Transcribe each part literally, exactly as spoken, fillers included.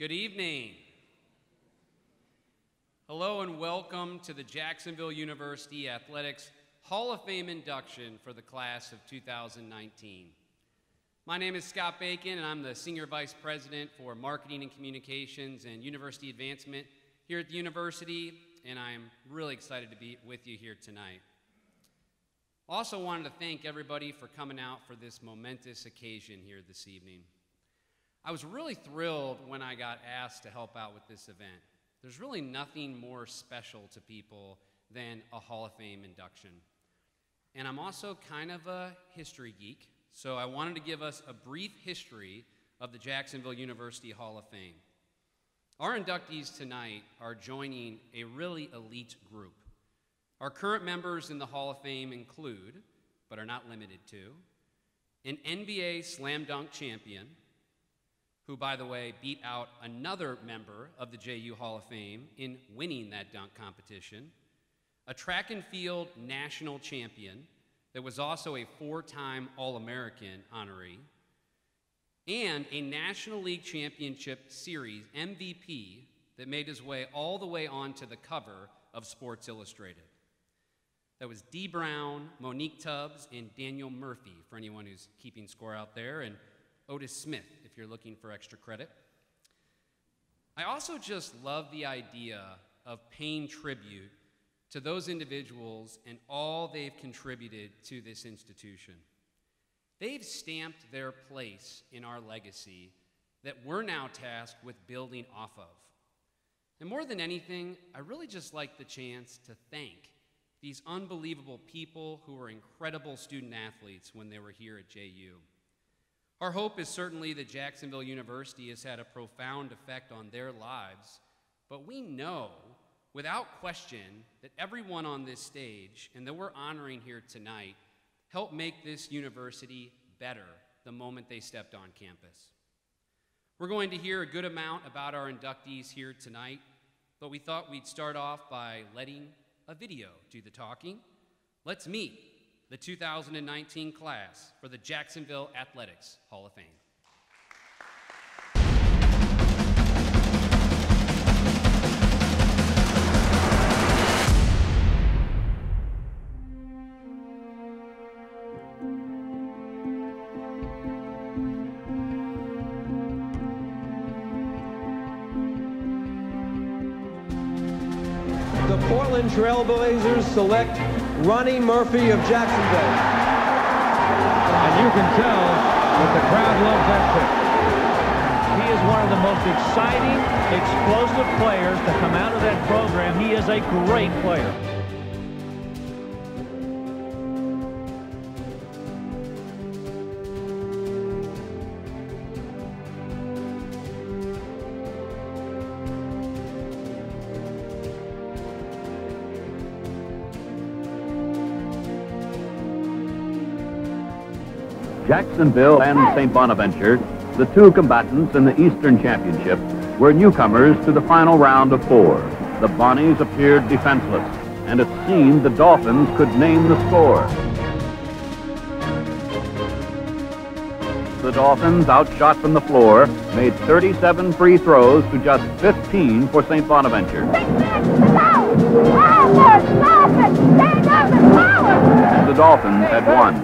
Good evening. Hello and welcome to the Jacksonville University Athletics Hall of Fame induction for the class of two thousand nineteen. My name is Scott Bacon and I'm the Senior Vice President for Marketing and Communications and University Advancement here at the university, and I'm really excited to be with you here tonight. Also wanted to thank everybody for coming out for this momentous occasion here this evening. I was really thrilled when I got asked to help out with this event. There's really nothing more special to people than a Hall of Fame induction. And I'm also kind of a history geek, so I wanted to give us a brief history of the Jacksonville University Hall of Fame. Our inductees tonight are joining a really elite group. Our current members in the Hall of Fame include, but are not limited to, an N B A slam dunk champion, who, by the way, beat out another member of the J U Hall of Fame in winning that dunk competition, a track and field national champion that was also a four-time All-American honoree, and a National League Championship Series M V P that made his way all the way onto the cover of Sports Illustrated. That was Dee Brown, Monique Tubbs, and Daniel Murphy, for anyone who's keeping score out there, and Otis Smith, if you're looking for extra credit. I also just love the idea of paying tribute to those individuals and all they've contributed to this institution. They've stamped their place in our legacy that we're now tasked with building off of. And more than anything, I really just like the chance to thank these unbelievable people who were incredible student athletes when they were here at J U. Our hope is certainly that Jacksonville University has had a profound effect on their lives, but we know without question that everyone on this stage and that we're honoring here tonight helped make this university better the moment they stepped on campus. We're going to hear a good amount about our inductees here tonight, but we thought we'd start off by letting a video do the talking. Let's meet the two thousand nineteen class for the Jacksonville Athletics Hall of Fame. The Portland Trailblazers select Ronnie Murphy of Jacksonville. And you can tell that the crowd loves that pick. He is one of the most exciting, explosive players to come out of that program. He is a great player. Jacksonville and Saint Bonaventure, the two combatants in the Eastern Championship, were newcomers to the final round of four. The Bonnies appeared defenseless, and it seemed the Dolphins could name the score. The Dolphins, outshot from the floor, made thirty-seven free throws to just fifteen for Saint Bonaventure. And the Dolphins had won.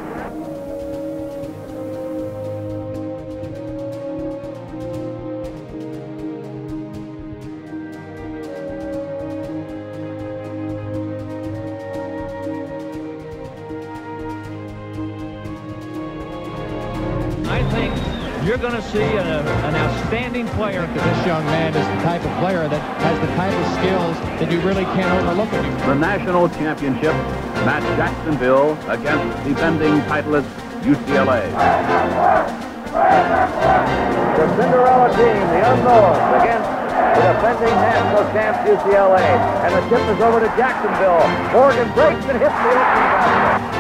You're going to see a, an outstanding player. This young man is the type of player that has the type of skills that you really can't overlook him. The national championship matched Jacksonville against defending titleist U C L A. The Cinderella team, the unknowns, against the defending national champs U C L A. And the tip is over to Jacksonville. Morgan breaks and hits the opening basket.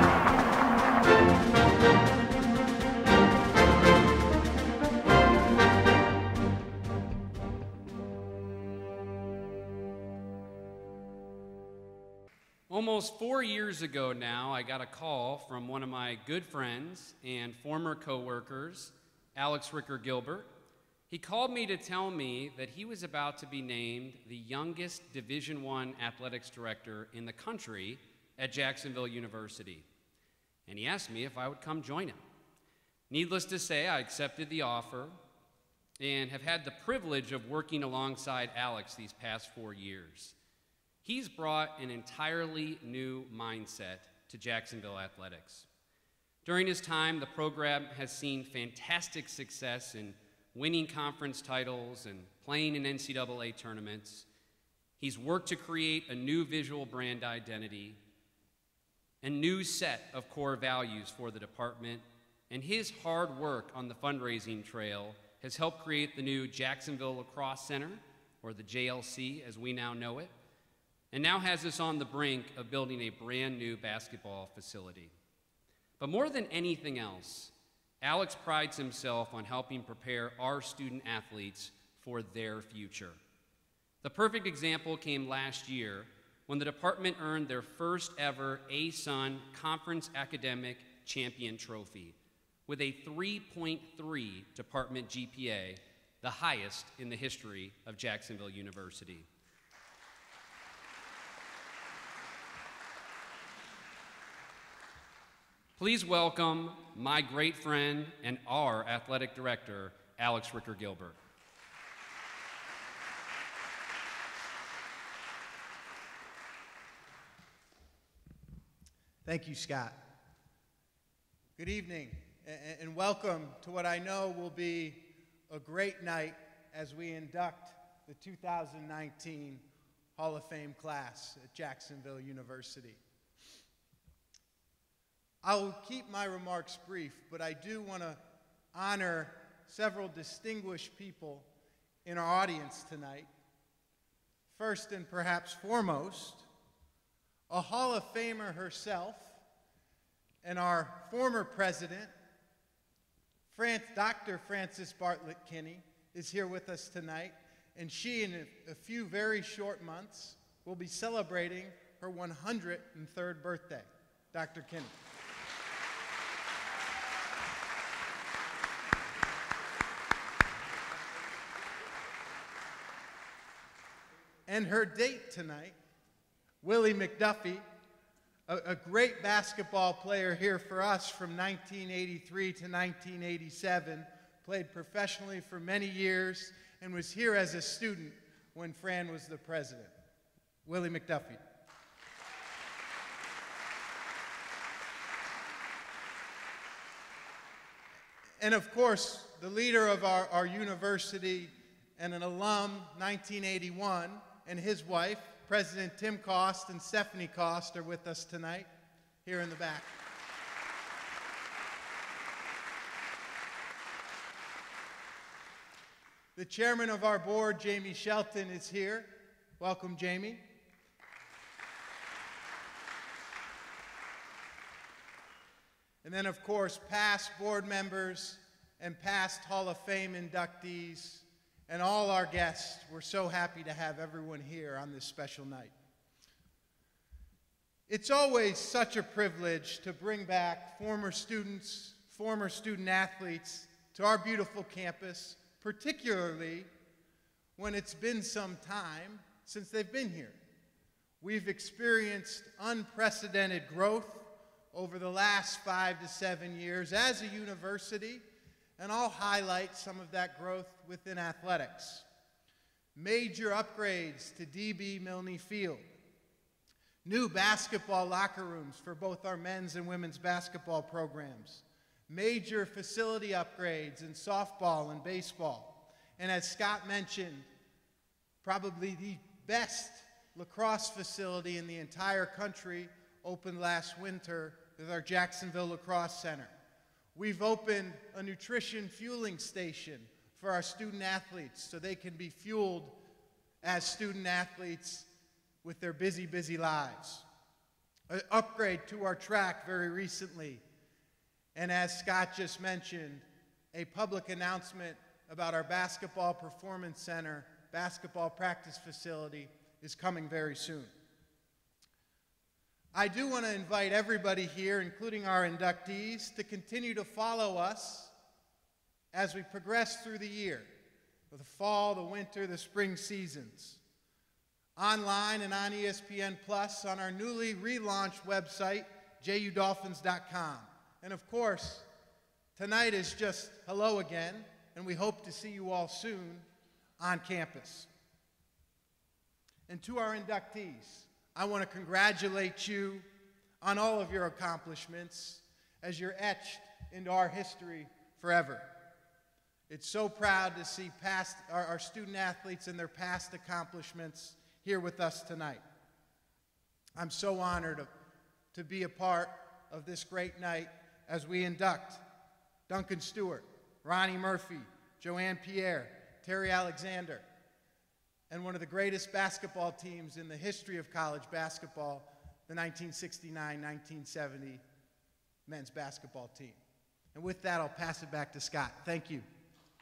Almost four years ago now, I got a call from one of my good friends and former co-workers, Alex Ricker Gilbert, He called me to tell me that he was about to be named the youngest Division I athletics director in the country at Jacksonville University, and he asked me if I would come join him. Needless to say, I accepted the offer and have had the privilege of working alongside Alex these past four years. He's brought an entirely new mindset to Jacksonville athletics. During his time, the program has seen fantastic success in winning conference titles and playing in N C double A tournaments. He's worked to create a new visual brand identity, a new set of core values for the department, and his hard work on the fundraising trail has helped create the new Jacksonville Lacrosse Center, or the J L C as we now know it, and now has us on the brink of building a brand new basketball facility. But more than anything else, Alex prides himself on helping prepare our student athletes for their future. The perfect example came last year when the department earned their first ever A S U N Conference Academic Champion Trophy with a three point three department G P A, the highest in the history of Jacksonville University. Please welcome my great friend and our athletic director, Alex Ricker-Gilbert. Thank you, Scott. Good evening, and welcome to what I know will be a great night as we induct the two thousand nineteen Hall of Fame class at Jacksonville University. I'll keep my remarks brief, but I do want to honor several distinguished people in our audience tonight. First and perhaps foremost, a Hall of Famer herself and our former president, Fran- Doctor Frances Bartlett Kinney, is here with us tonight, and she, in a, a few very short months, will be celebrating her one hundred third birthday. Doctor Kinney. And her date tonight, Willie McDuffie, a, a great basketball player here for us from nineteen eighty-three to nineteen eighty-seven, played professionally for many years, and was here as a student when Fran was the president. Willie McDuffie. And of course, the leader of our, our university and an alum, nineteen eighty-one, and his wife, President Tim Cost and Stephanie Cost, are with us tonight, here in the back. The chairman of our board, Jamie Shelton, is here. Welcome, Jamie. And then, of course, past board members and past Hall of Fame inductees, and all our guests. We're so happy to have everyone here on this special night. It's always such a privilege to bring back former students, former student athletes to our beautiful campus, particularly when it's been some time since they've been here. We've experienced unprecedented growth over the last five to seven years as a university, and I'll highlight some of that growth within athletics. Major upgrades to D B Milne Field. New basketball locker rooms for both our men's and women's basketball programs. Major facility upgrades in softball and baseball. And as Scott mentioned, probably the best lacrosse facility in the entire country opened last winter with our Jacksonville Lacrosse Center. We've opened a nutrition fueling station for our student athletes so they can be fueled as student athletes with their busy, busy lives. An upgrade to our track very recently. And as Scott just mentioned, a public announcement about our basketball performance center, basketball practice facility is coming very soon. I do want to invite everybody here, including our inductees, to continue to follow us as we progress through the year. the fall, the winter, the spring seasons. Online and on E S P N Plus, on our newly relaunched website, J U Dolphins dot com. And of course, tonight is just hello again, and we hope to see you all soon on campus. And to our inductees, I want to congratulate you on all of your accomplishments as you're etched into our history forever. It's so proud to see past, our, our student athletes and their past accomplishments here with us tonight. I'm so honored to, to be a part of this great night as we induct Duncan Stewart, Ronnie Murphy, Joanne Pierre, Terry Alexander, and one of the greatest basketball teams in the history of college basketball, the nineteen sixty-nine nineteen seventy men's basketball team. And with that, I'll pass it back to Scott. Thank you.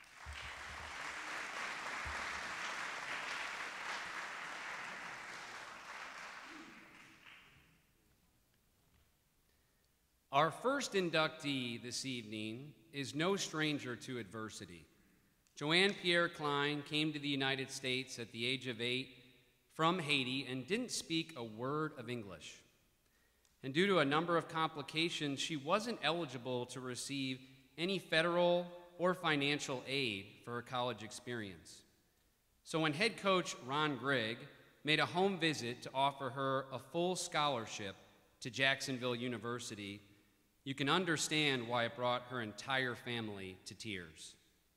Our first inductee this evening is no stranger to adversity. Joanne Pierre Klein came to the United States at the age of eight from Haiti and didn't speak a word of English. And due to a number of complications, she wasn't eligible to receive any federal or financial aid for her college experience. So when head coach Ron Grigg made a home visit to offer her a full scholarship to Jacksonville University, you can understand why it brought her entire family to tears.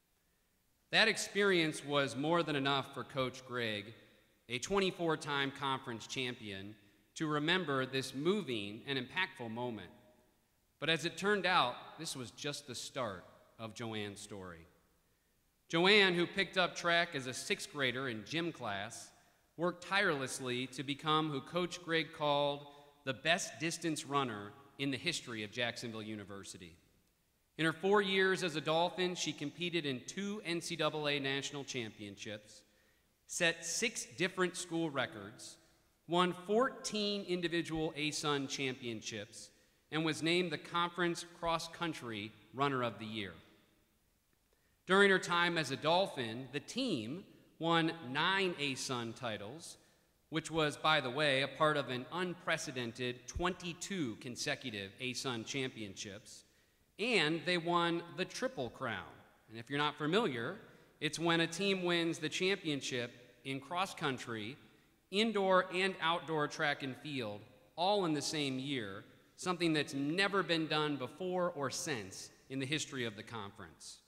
That experience was more than enough for Coach Grigg, a twenty-four time conference champion, to remember this moving and impactful moment. But as it turned out, this was just the start of Joanne's story. Joanne, who picked up track as a sixth grader in gym class, worked tirelessly to become who Coach Grigg called the best distance runner in the history of Jacksonville University. In her four years as a Dolphin, she competed in two N C double A national championships, set six different school records, won fourteen individual A S U N championships, and was named the conference cross-country runner of the year. During her time as a Dolphin, the team won nine A S U N titles, which was, by the way, a part of an unprecedented twenty-two consecutive A S U N championships, and they won the Triple Crown. And if you're not familiar, it's when a team wins the championship in cross-country, indoor and outdoor track and field, all in the same year, something that's never been done before or since in the history of the conference.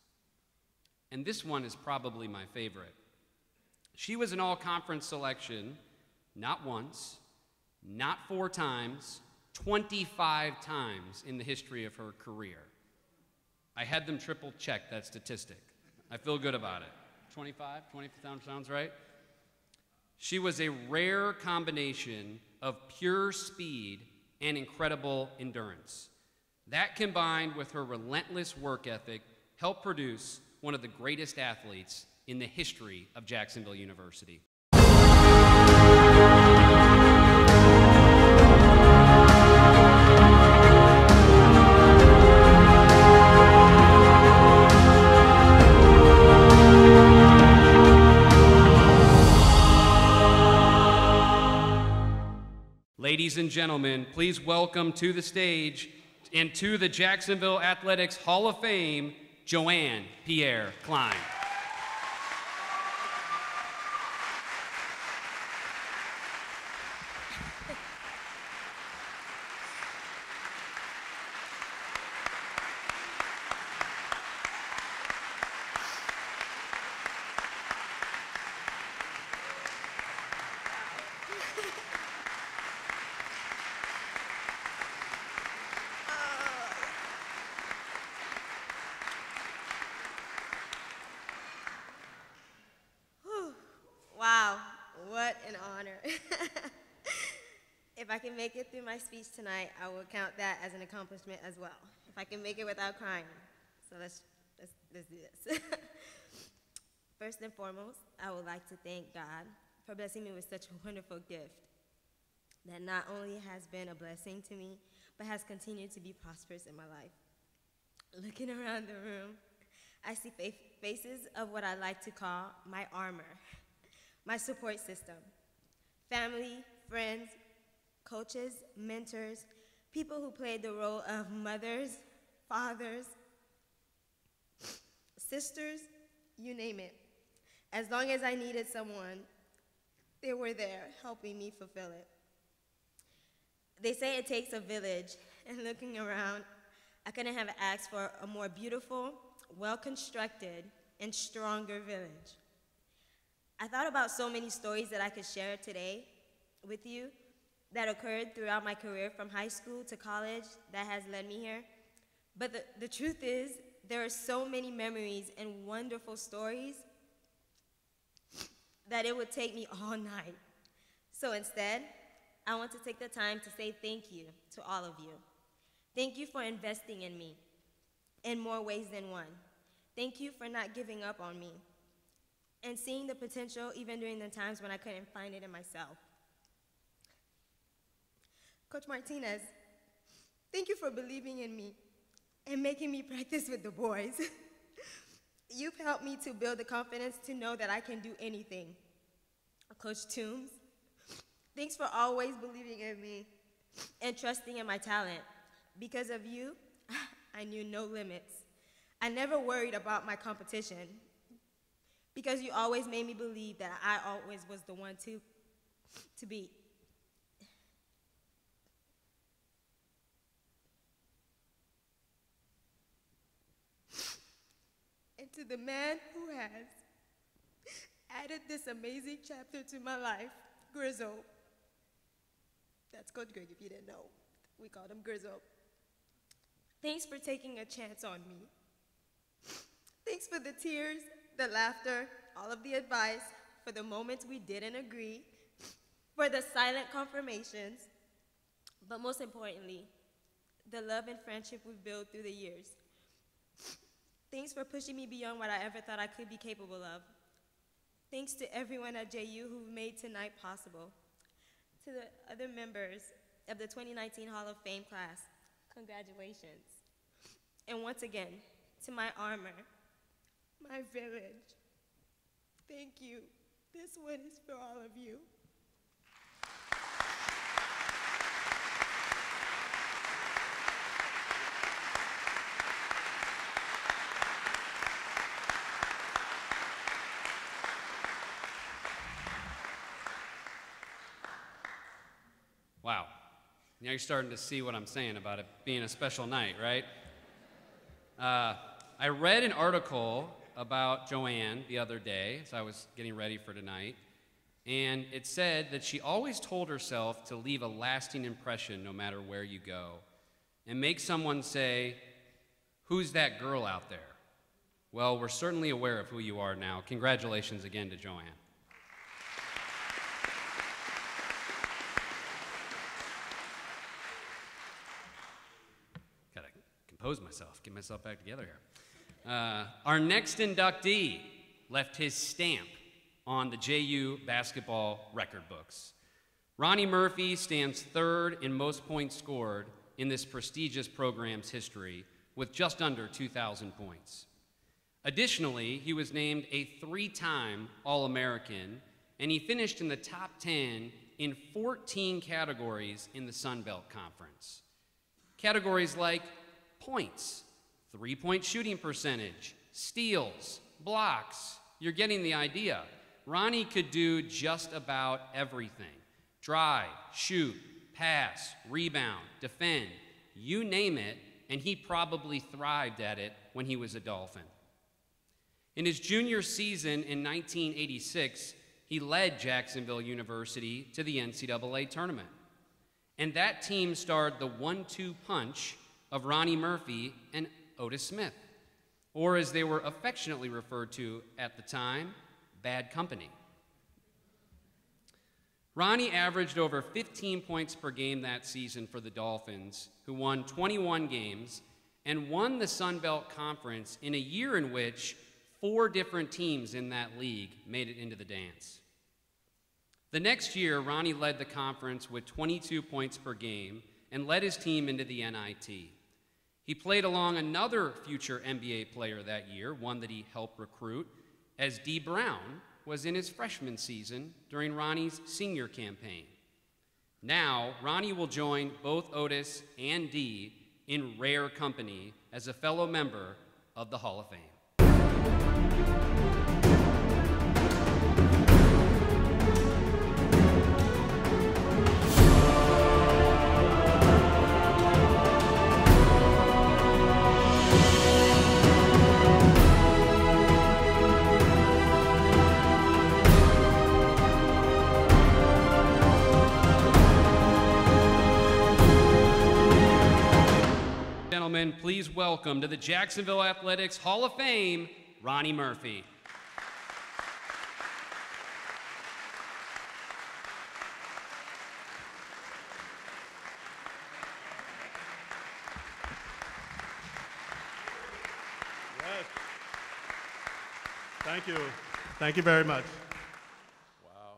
And this one is probably my favorite. She was an all-conference selection not once, not four times, twenty-five times in the history of her career. I had them triple check that statistic. I feel good about it. twenty-five, twenty sounds right? She was a rare combination of pure speed and incredible endurance. That, combined with her relentless work ethic, helped produce one of the greatest athletes in the history of Jacksonville University. Ladies and gentlemen, please welcome to the stage and to the Jacksonville Athletics Hall of Fame, Joanne Pierre Klein. Wow, what an honor. If I can make it through my speech tonight, I will count that as an accomplishment as well. If I can make it without crying. So let's, let's, let's do this. First and foremost, I would like to thank God for blessing me with such a wonderful gift that not only has been a blessing to me, but has continued to be prosperous in my life. Looking around the room, I see fa faces of what I like to call my armor, my support system. Family, friends, coaches, mentors, people who played the role of mothers, fathers, sisters, you name it. As long as I needed someone, they were there helping me fulfill it. They say it takes a village, and looking around, I couldn't have asked for a more beautiful, well-constructed, and stronger village. I thought about so many stories that I could share today with you that occurred throughout my career from high school to college that has led me here. But the, the truth is, there are so many memories and wonderful stories that it would take me all night. So instead, I want to take the time to say thank you to all of you. Thank you for investing in me in more ways than one. Thank you for not giving up on me and seeing the potential even during the times when I couldn't find it in myself. Coach Martinez, thank you for believing in me and making me practice with the boys. You've helped me to build the confidence to know that I can do anything. Coach Toombs, thanks for always believing in me and trusting in my talent. Because of you, I knew no limits. I never worried about my competition because you always made me believe that I always was the one to, to beat. And to the man who has added this amazing chapter to my life, Grizzo. That's Coach Greg, if you didn't know. We called him Grizzo. Thanks for taking a chance on me. Thanks for the tears, the laughter, all of the advice, for the moments we didn't agree, for the silent confirmations, but most importantly, the love and friendship we've built through the years. Thanks for pushing me beyond what I ever thought I could be capable of. Thanks to everyone at J U who made tonight possible. To the other members of the twenty nineteen Hall of Fame class, congratulations. And once again, to my armor, my village, thank you. This one is for all of you. Wow. Now you're starting to see what I'm saying about it being a special night, right? Uh, I read an article about Joanne the other day as I was getting ready for tonight, and it said that she always told herself to leave a lasting impression no matter where you go, and make someone say, "Who's that girl out there?" Well, we're certainly aware of who you are now. Congratulations again to Joanne. Compose myself, get myself back together here. Uh, our next inductee left his stamp on the J U basketball record books. Ronnie Murphy stands third in most points scored in this prestigious program's history with just under two thousand points. Additionally, he was named a three-time All-American, and he finished in the top ten in fourteen categories in the Sun Belt Conference. Categories like points, three-point shooting percentage, steals, blocks. You're getting the idea. Ronnie could do just about everything. Drive, shoot, pass, rebound, defend, you name it, and he probably thrived at it when he was a Dolphin. In his junior season in nineteen eighty-six, he led Jacksonville University to the N C double A tournament. And that team starred the one two punch of Ronnie Murphy and Otis Smith, or as they were affectionately referred to at the time, Bad Company. Ronnie averaged over fifteen points per game that season for the Dolphins, who won twenty-one games and won the Sun Belt Conference in a year in which four different teams in that league made it into the dance. The next year, Ronnie led the conference with twenty-two points per game and led his team into the N I T. He played along another future N B A player that year, one that he helped recruit, as Dee Brown was in his freshman season during Ronnie's senior campaign. Now, Ronnie will join both Otis and Dee in rare company as a fellow member of the Hall of Fame. Gentlemen, please welcome to the Jacksonville Athletics Hall of Fame, Ronnie Murphy. Yes. Thank you. Thank you very much. Wow.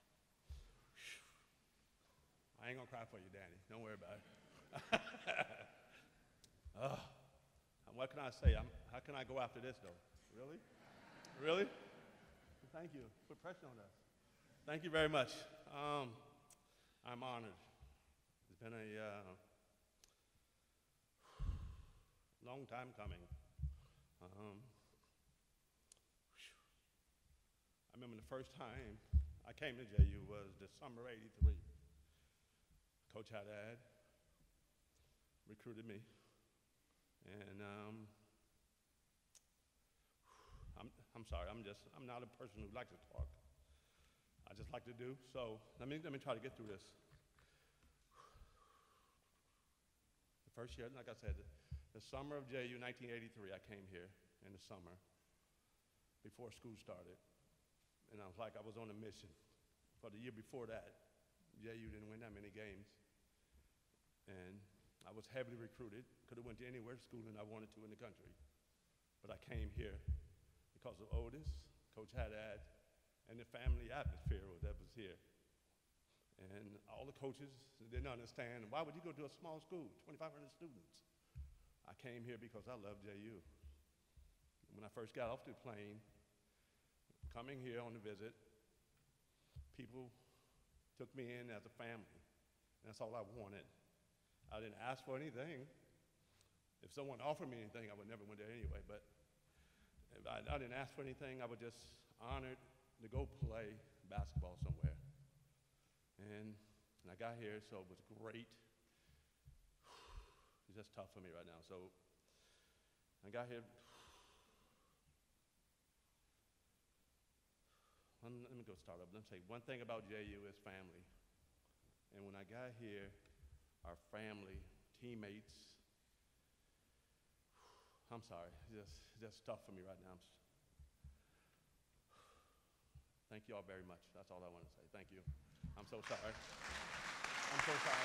I ain't gonna cry for you, Danny. Don't worry about it. Oh, what can I say? I'm, how can I go after this, though? Really? Really? Thank you. Put pressure on us. Thank you very much. Um, I'm honored. It's been a uh, long time coming. Um, I remember the first time I came to J U was December eighty-three. Coach Haddad recruited me. And um, I'm, I'm sorry, I'm just, I'm not a person who likes to talk. I just like to do, so let me, let me try to get through this. The first year, like I said, the summer of J U nineteen eighty-three, I came here in the summer before school started. And I was like, I was on a mission. For the year before that, J U didn't win that many games. And I was heavily recruited, could have went to anywhere schooling I wanted to in the country. But I came here because of Otis, Coach Haddad, and the family atmosphere that was here. And all the coaches didn't understand, why would you go to a small school, twenty-five hundred students? I came here because I love J U. When I first got off the plane, coming here on the visit, people took me in as a family. And that's all I wanted. I didn't ask for anything. If someone offered me anything, I would never went there anyway. But if I, I didn't ask for anything. I was just honored to go play basketball somewhere. And, and I got here, so it was great. It's just tough for me right now. So I got here. Let me go start up. Let me say one thing about J U is family. And when I got here, our family, teammates, I'm sorry, it's just, it's just tough for me right now. Thank you all very much. That's all I want to say. Thank you. I'm so sorry. I'm so sorry.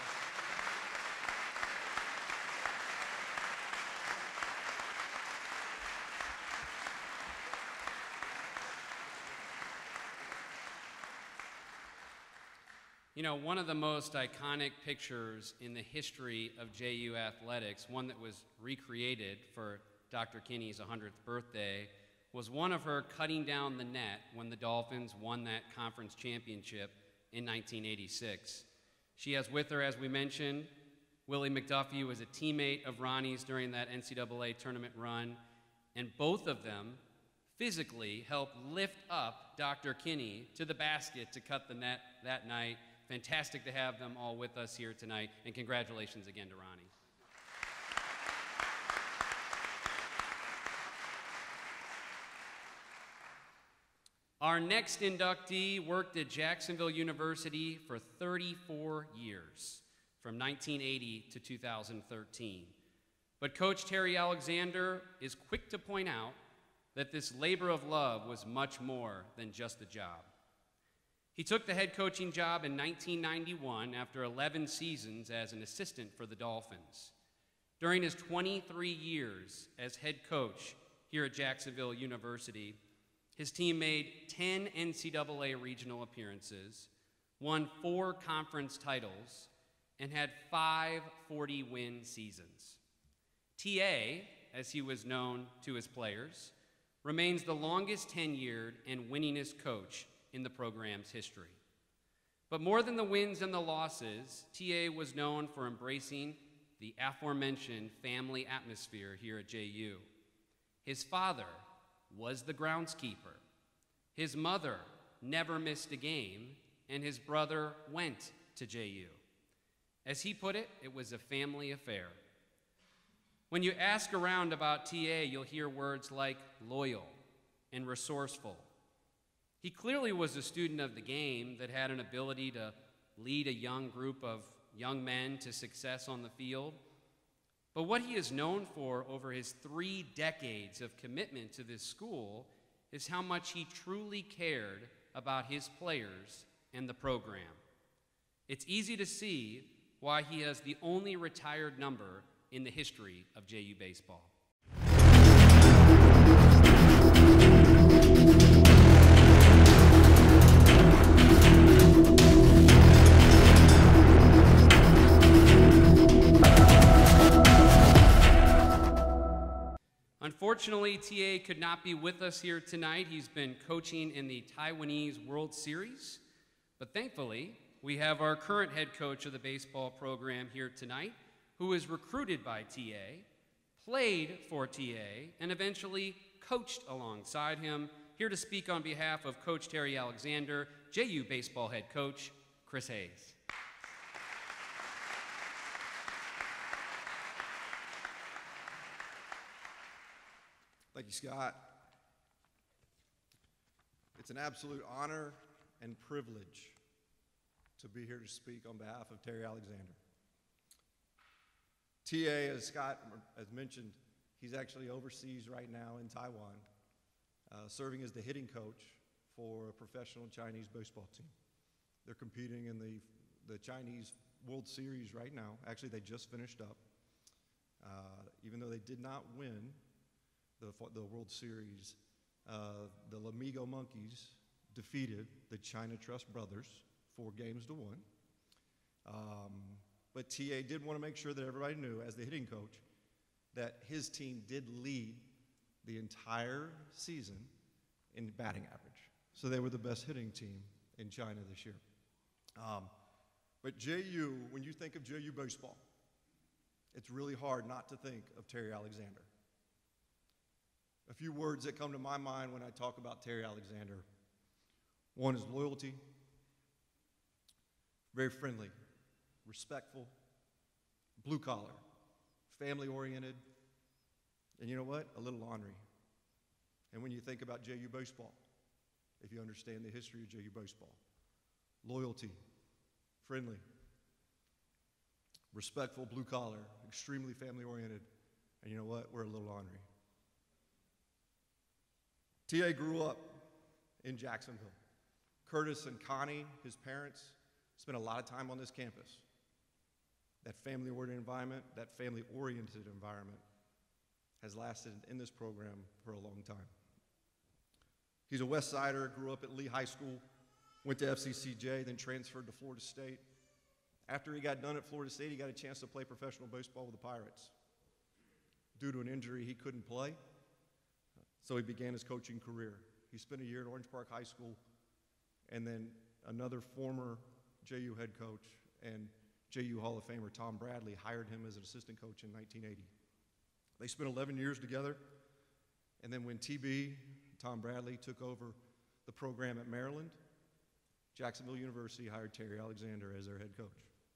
You know, one of the most iconic pictures in the history of J U athletics, one that was recreated for Doctor Kinney's one hundredth birthday, was one of her cutting down the net when the Dolphins won that conference championship in nineteen eighty-six. She has with her, as we mentioned, Willie McDuffie, who was a teammate of Ronnie's during that N C double A tournament run, and both of them physically helped lift up Doctor Kinney to the basket to cut the net that night. Fantastic to have them all with us here tonight, and congratulations again to Ronnie. Our next inductee worked at Jacksonville University for thirty-four years, from nineteen eighty to two thousand thirteen. But Coach Terry Alexander is quick to point out that this labor of love was much more than just a job. He took the head coaching job in nineteen ninety-one after eleven seasons as an assistant for the Dolphins. During his twenty-three years as head coach here at Jacksonville University, his team made ten N C double A regional appearances, won four conference titles, and had five forty-win seasons. T A, as he was known to his players, remains the longest tenured and winningest coach in the program's history. But more than the wins and the losses, T A was known for embracing the aforementioned family atmosphere here at J U. His father was the groundskeeper. His mother never missed a game, and his brother went to J U. As he put it, it was a family affair. When you ask around about T A, you'll hear words like loyal and resourceful. He clearly was a student of the game that had an ability to lead a young group of young men to success on the field. But what he is known for over his three decades of commitment to this school is how much he truly cared about his players and the program. It's easy to see why he has the only retired number in the history of J U baseball. Unfortunately, T A could not be with us here tonight. He's been coaching in the Taiwanese World Series. But thankfully, we have our current head coach of the baseball program here tonight, who was recruited by T A, played for T A, and eventually coached alongside him. Here to speak on behalf of Coach Terry Alexander, J U baseball head coach, Chris Hayes. Thank you, Scott. It's an absolute honor and privilege to be here to speak on behalf of Terry Alexander. T A, as Scott has mentioned, he's actually overseas right now in Taiwan, uh, serving as the hitting coach for a professional Chinese baseball team. They're competing in the, the Chinese World Series right now. Actually, they just finished up. Uh, even though they did not win the, the World Series, uh, the Lamigo Monkeys defeated the China Trust Brothers four games to one. Um, but T A did want to make sure that everybody knew, as the hitting coach, that his team did lead the entire season in batting average. So they were the best hitting team in China this year. Um, but J U, when you think of J U baseball, it's really hard not to think of Terry Alexander. A few words that come to my mind when I talk about Terry Alexander. One is loyalty, very friendly, respectful, blue collar, family oriented, and you know what? A little ornery. And when you think about J U baseball, if you understand the history of J U baseball, loyalty, friendly, respectful, blue collar, extremely family oriented, and you know what? We're a little ornery. T A grew up in Jacksonville. Curtis and Connie, his parents, spent a lot of time on this campus. That family-oriented environment, that family-oriented environment has lasted in this program for a long time. He's a West Sider, grew up at Lee High School, went to F C C J, then transferred to Florida State. After he got done at Florida State, he got a chance to play professional baseball with the Pirates. Due to an injury, he couldn't play. So he began his coaching career. He spent a year at Orange Park High School, and then another former J U head coach and J U Hall of Famer Tom Bradley hired him as an assistant coach in nineteen eighty. They spent eleven years together, and then when T B, Tom Bradley, took over the program at Maryland, Jacksonville University hired Terry Alexander as their head coach.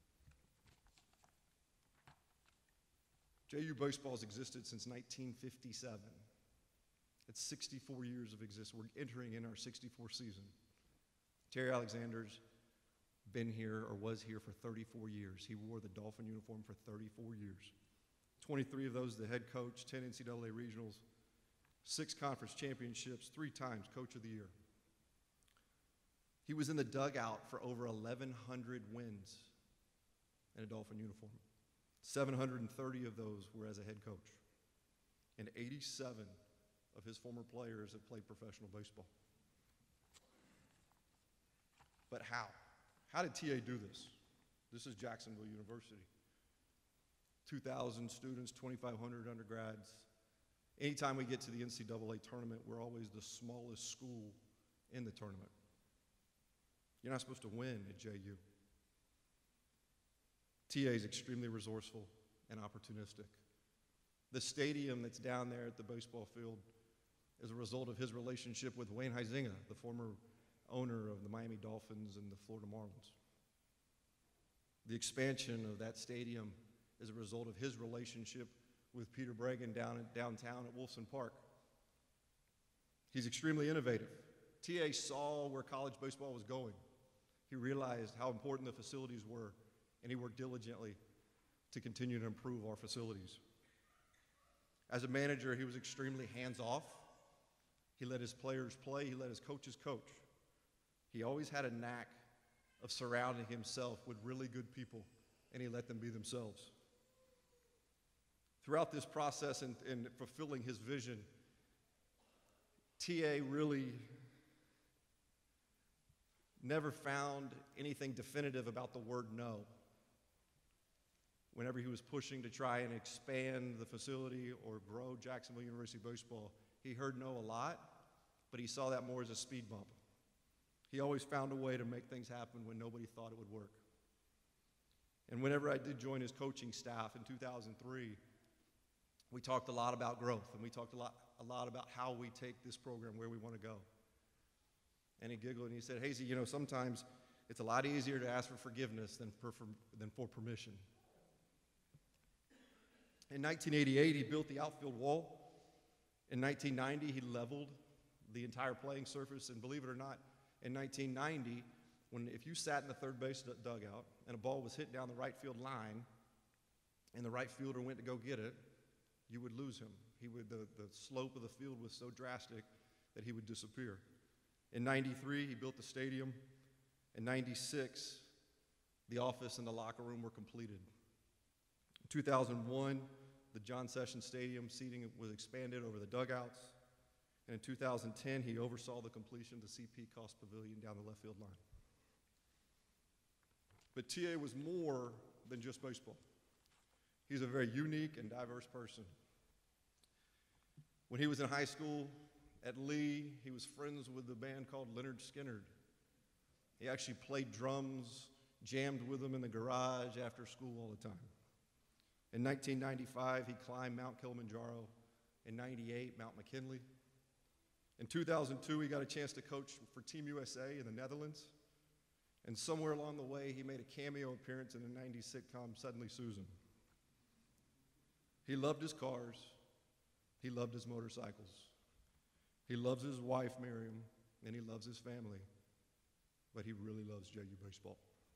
J U baseball has existed since nineteen fifty-seven. It's sixty-four years of existence. We're entering in our sixty-fourth season. Terry Alexander's been here or was here for thirty-four years. He wore the Dolphin uniform for thirty-four years. twenty-three of those the head coach, ten N C double A regionals, six conference championships, three times coach of the year. He was in the dugout for over eleven hundred wins in a Dolphin uniform. seven hundred thirty of those were as a head coach. And eighty-seven of his former players have played professional baseball. But how? How did T A do this? This is Jacksonville University. two thousand students, twenty-five hundred undergrads. Anytime we get to the N C double A tournament, we're always the smallest school in the tournament. You're not supposed to win at J U. T A is extremely resourceful and opportunistic. The stadium that's down there at the baseball field is a result of his relationship with Wayne Huizenga, the former owner of the Miami Dolphins and the Florida Marlins. The expansion of that stadium is a result of his relationship with Peter Bregan down at downtown at Wolfson Park. He's extremely innovative. T A saw where college baseball was going. He realized how important the facilities were, and he worked diligently to continue to improve our facilities. As a manager, he was extremely hands-off. He let his players play. He let his coaches coach. He always had a knack of surrounding himself with really good people, and he let them be themselves. Throughout this process and, and fulfilling his vision, T A really never found anything definitive about the word no. Whenever he was pushing to try and expand the facility or grow Jacksonville University baseball, he heard no a lot, but he saw that more as a speed bump. He always found a way to make things happen when nobody thought it would work. And whenever I did join his coaching staff in two thousand three, we talked a lot about growth, and we talked a lot, a lot about how we take this program where we want to go. And he giggled and he said, Hazy, you know, sometimes it's a lot easier to ask for forgiveness than for, for, than for permission. In nineteen eighty-eight, he built the outfield wall. In nineteen ninety, he leveled the entire playing surface. And believe it or not, in nineteen ninety, when if you sat in the third base dugout and a ball was hit down the right field line and the right fielder went to go get it, you would lose him. He would, the, the slope of the field was so drastic that he would disappear. In ninety-three, he built the stadium. In ninety-six, the office and the locker room were completed. In two thousand one, the John Sessions Stadium seating was expanded over the dugouts. And in two thousand ten, he oversaw the completion of the C P Cost Pavilion down the left field line. But T A was more than just baseball. He's a very unique and diverse person. When he was in high school at Lee, he was friends with a band called Leonard Skinnerd. He actually played drums, jammed with them in the garage after school all the time. In nineteen ninety-five, he climbed Mount Kilimanjaro. In ninety-eight, Mount McKinley. In two thousand two, he got a chance to coach for Team U S A in the Netherlands. And somewhere along the way, he made a cameo appearance in the nineties sitcom Suddenly Susan. He loved his cars. He loved his motorcycles. He loves his wife, Miriam, and he loves his family. But he really loves J U baseball.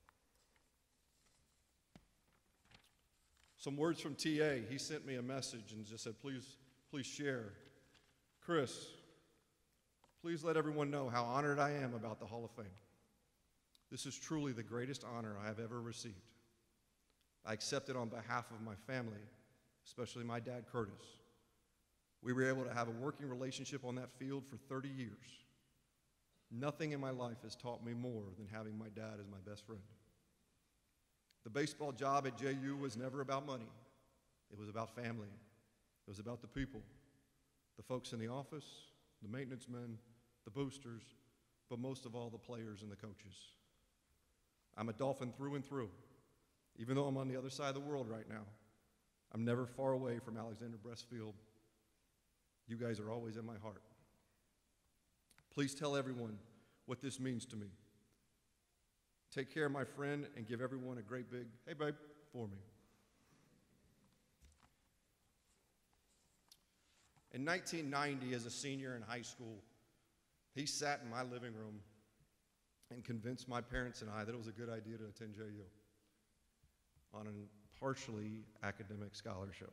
Some words from T A. He sent me a message and just said, please, please share. Chris, please let everyone know how honored I am about the Hall of Fame. This is truly the greatest honor I have ever received. I accept it on behalf of my family, especially my dad, Curtis. We were able to have a working relationship on that field for thirty years. Nothing in my life has taught me more than having my dad as my best friend. The baseball job at J U was never about money. It was about family. It was about the people, the folks in the office, the maintenance men, the boosters, but most of all, the players and the coaches. I'm a Dolphin through and through. Even though I'm on the other side of the world right now, I'm never far away from Alexander Field. You guys are always in my heart. Please tell everyone what this means to me. Take care of my friend and give everyone a great big, hey babe, for me. In nineteen ninety, as a senior in high school, he sat in my living room and convinced my parents and I that it was a good idea to attend J U on a partially academic scholarship.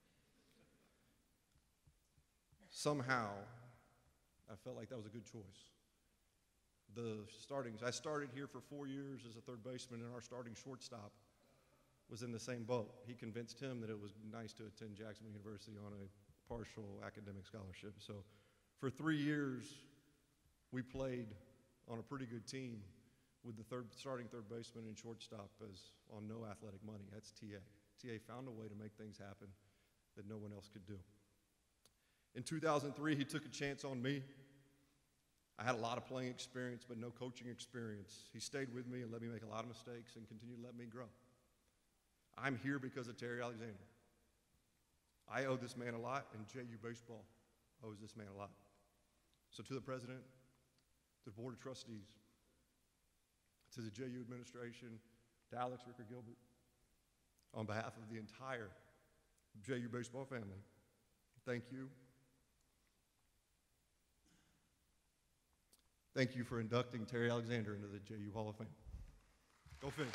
Somehow, I felt like that was a good choice. The starting, I started here for four years as a third baseman, and our starting shortstop was in the same boat. He convinced him that it was nice to attend Jacksonville University on a partial academic scholarship. So for three years, we played on a pretty good team with the third, starting third baseman and shortstop as on no athletic money. That's T A. T A found a way to make things happen that no one else could do. In two thousand three, he took a chance on me. I had a lot of playing experience, but no coaching experience. He stayed with me and let me make a lot of mistakes and continued to let me grow. I'm here because of Terry Alexander. I owe this man a lot, and J U Baseball owes this man a lot. So to the president, to the board of trustees, to the J U administration, to Alex Ricker Gilbert, on behalf of the entire J U Baseball family, thank you. Thank you for inducting Terry Alexander into the J U Hall of Fame. Go Finns.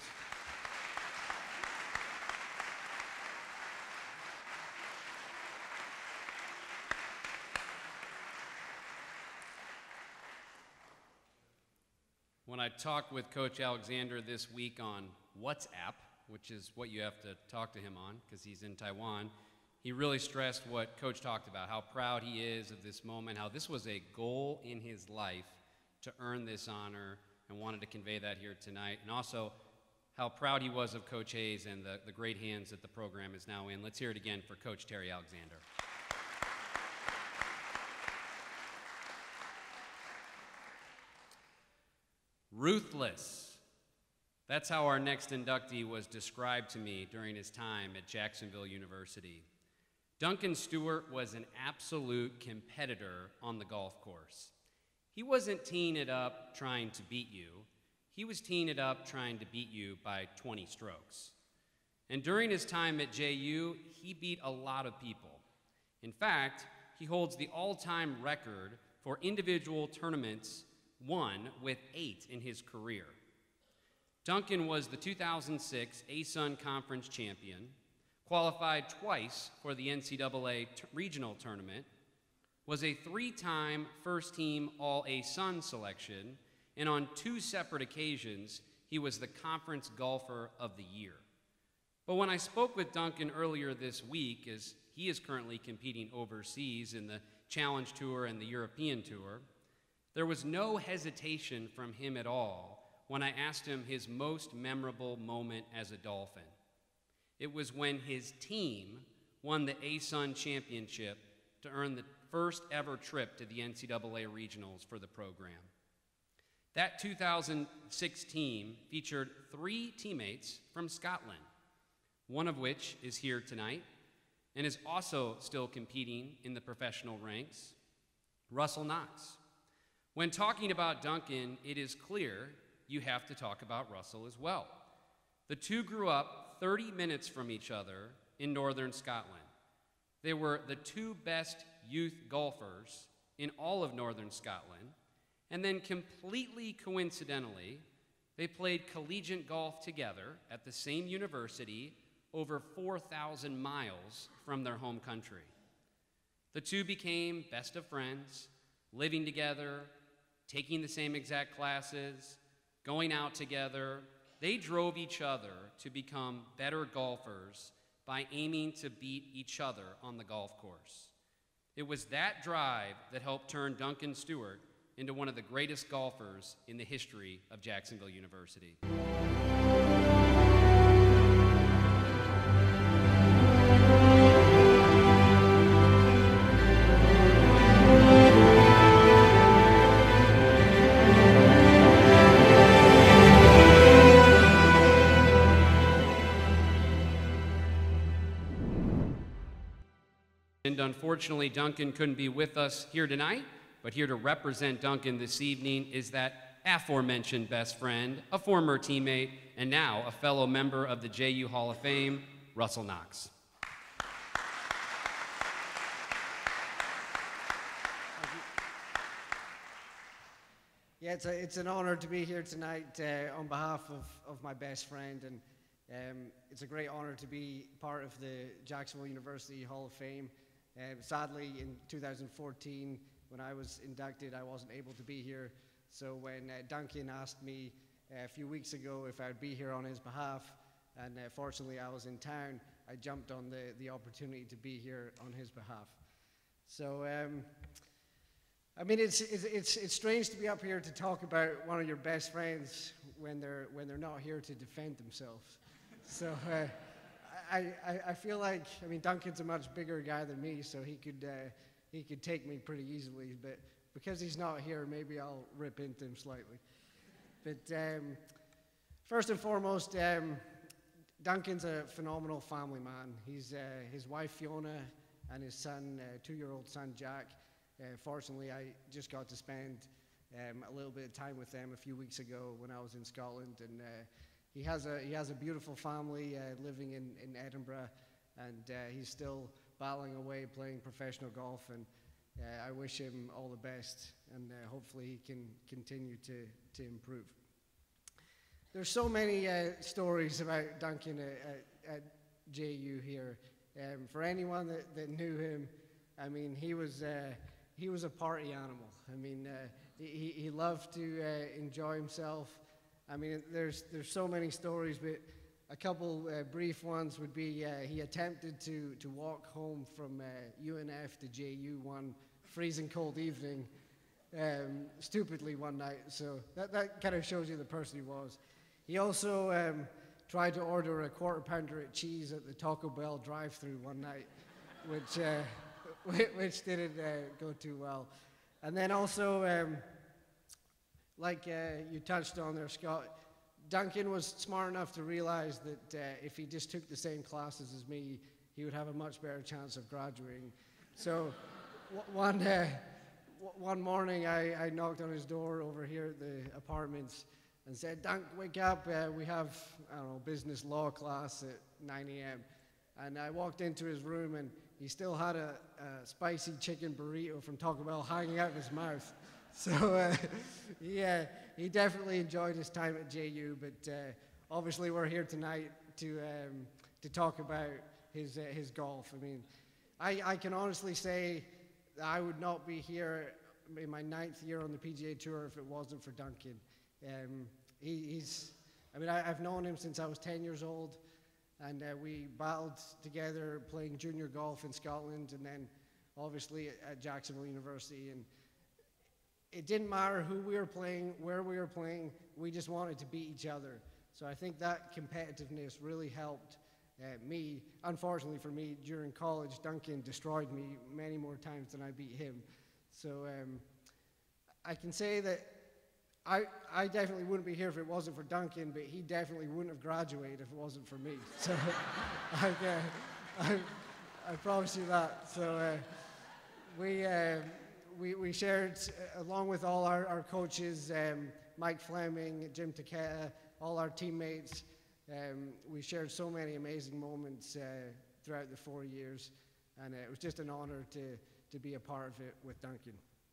When I talked with Coach Alexander this week on WhatsApp, which is what you have to talk to him on because he's in Taiwan, he really stressed what Coach talked about, how proud he is of this moment, how this was a goal in his life to earn this honor, and wanted to convey that here tonight. And also how proud he was of Coach Hayes and the, the great hands that the program is now in. Let's hear it again for Coach Terry Alexander. Ruthless. That's how our next inductee was described to me during his time at Jacksonville University. Duncan Stewart was an absolute competitor on the golf course. He wasn't teeing it up trying to beat you. He was teeing it up trying to beat you by twenty strokes. And during his time at J U, he beat a lot of people. In fact, he holds the all-time record for individual tournaments won with eight in his career. Duncan was the two thousand six A S U N Conference champion, qualified twice for the N C double A t- regional tournament, was a three-time first-team All-A S U N selection, and on two separate occasions, he was the Conference Golfer of the Year. But when I spoke with Duncan earlier this week, as he is currently competing overseas in the Challenge Tour and the European Tour, there was no hesitation from him at all when I asked him his most memorable moment as a Dolphin. It was when his team won the A S U N championship to earn the first ever trip to the N C double A regionals for the program. That two thousand six team featured three teammates from Scotland, one of which is here tonight and is also still competing in the professional ranks, Russell Knox. When talking about Duncan, it is clear you have to talk about Russell as well. The two grew up thirty minutes from each other in northern Scotland. They were the two best youth golfers in all of northern Scotland, and then completely coincidentally, they played collegiate golf together at the same university over four thousand miles from their home country. The two became best of friends, living together, taking the same exact classes, going out together. They drove each other to become better golfers by aiming to beat each other on the golf course. It was that drive that helped turn Duncan Stewart into one of the greatest golfers in the history of Jacksonville University. And unfortunately, Duncan couldn't be with us here tonight, but here to represent Duncan this evening is that aforementioned best friend, a former teammate, and now a fellow member of the J U Hall of Fame, Russell Knox. Yeah, it's, a, it's an honor to be here tonight uh, on behalf of, of my best friend, and um, it's a great honor to be part of the Jacksonville University Hall of Fame. Uh, sadly, in two thousand fourteen, when I was inducted, I wasn't able to be here. So when uh, Duncan asked me uh, a few weeks ago if I would be here on his behalf, and uh, fortunately I was in town, I jumped on the, the opportunity to be here on his behalf. So, um, I mean, it's, it's, it's, it's strange to be up here to talk about one of your best friends when they're, when they're not here to defend themselves. So, uh, I, I, I feel like, I mean, Duncan's a much bigger guy than me, so he could, uh, he could take me pretty easily, but because he's not here, maybe I'll rip into him slightly. But um, first and foremost, um, Duncan's a phenomenal family man. He's, uh, his wife Fiona and his son, uh, two-year-old son Jack. Uh, fortunately, I just got to spend um, a little bit of time with them a few weeks ago when I was in Scotland, and uh, he has a he has a beautiful family uh, living in, in Edinburgh, and uh, he's still battling away playing professional golf, and uh, I wish him all the best, and uh, hopefully he can continue to, to improve. There's so many uh, stories about Duncan at, at, at J U here. Um, for anyone that, that knew him, I mean, he was uh, he was a party animal. I mean, uh, he, he loved to uh, enjoy himself. I mean, there's there's so many stories, but a couple uh, brief ones would be uh, he attempted to to walk home from uh, U N F to J U one freezing cold evening, um, stupidly one night. So that that kind of shows you the person he was. He also um, tried to order a quarter pounder of cheese at the Taco Bell drive-thru one night, which uh, which didn't uh, go too well. And then also, um, like uh, you touched on there, Scott, Duncan was smart enough to realize that uh, if he just took the same classes as me, he would have a much better chance of graduating. So one uh, one morning, I, I knocked on his door over here at the apartments and said, "Dunk, wake up, uh, we have, I don't know, business law class at nine A M And I walked into his room, and he still had a, a spicy chicken burrito from Taco Bell hanging out of his mouth. So uh, yeah, he definitely enjoyed his time at J U, but uh, obviously we're here tonight to um, to talk about his uh, his golf. I mean, I, I can honestly say that I would not be here in my ninth year on the P G A Tour if it wasn't for Duncan. Um, he, he's, I mean, I, I've known him since I was ten years old, and uh, we battled together playing junior golf in Scotland, and then obviously at, at Jacksonville University. And it didn't matter who we were playing, where we were playing, we just wanted to beat each other. So I think that competitiveness really helped uh, me. Unfortunately for me, during college, Duncan destroyed me many more times than I beat him. So um, I can say that I, I definitely wouldn't be here if it wasn't for Duncan, but he definitely wouldn't have graduated if it wasn't for me. So I, uh, I, I promise you that. So uh, we, uh, we, we shared, uh, along with all our, our coaches, um, Mike Fleming, Jim Taketa, all our teammates, um, we shared so many amazing moments uh, throughout the four years, and uh, it was just an honor to, to be a part of it with Duncan.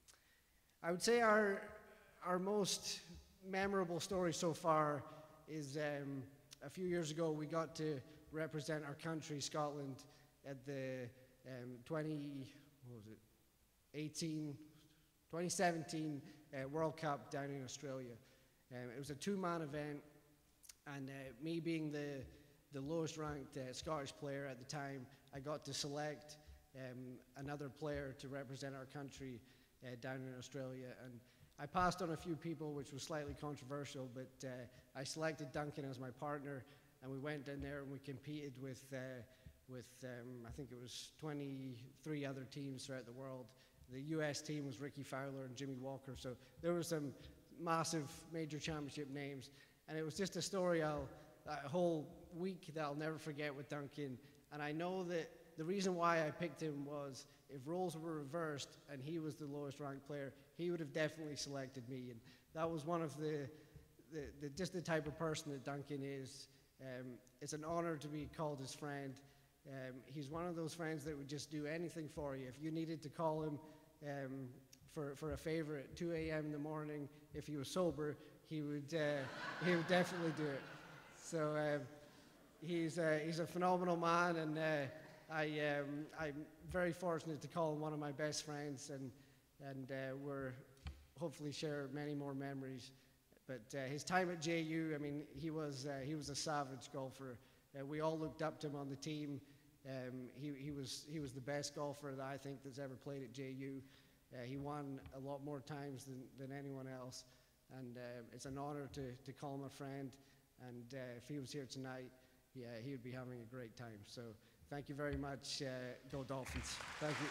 I would say our Our most memorable story so far is um, a few years ago we got to represent our country, Scotland, at the um, twenty, what was it, eighteen, twenty seventeen uh, World Cup down in Australia. Um, it was a two-man event, and uh, me being the, the lowest ranked uh, Scottish player at the time, I got to select um, another player to represent our country uh, down in Australia. And I passed on a few people, which was slightly controversial, but uh, I selected Duncan as my partner, and we went down there and we competed with, uh, with um, I think it was twenty-three other teams throughout the world. The U S team was Ricky Fowler and Jimmy Walker, so there were some massive major championship names, and it was just a story, I'll, a whole week that I'll never forget with Duncan. And I know that the reason why I picked him was if roles were reversed and he was the lowest ranked player, he would have definitely selected me. And that was one of the, the, the just the type of person that Duncan is. Um, it's an honor to be called his friend. Um, he's one of those friends that would just do anything for you. If you needed to call him um, for, for a favor at two A M in the morning, if he was sober, he would, uh, he would definitely do it. So um, he's, uh, he's a phenomenal man, and uh, I, um, I'm very fortunate to call him one of my best friends, and, and uh, we're hopefully share many more memories. But uh, his time at J U, I mean, he was, uh, he was a savage golfer. Uh, we all looked up to him on the team. Um, he, he, was, he was the best golfer that I think that's ever played at J U. Uh, he won a lot more times than, than anyone else. And uh, it's an honor to, to call him a friend. And uh, if he was here tonight, yeah, he would be having a great time. So thank you very much. Uh, go Dolphins. Thank you.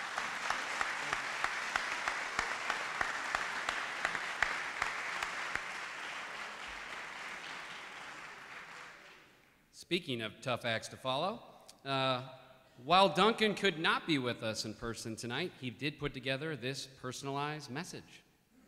Speaking of tough acts to follow, uh, while Duncan could not be with us in person tonight, he did put together this personalized message.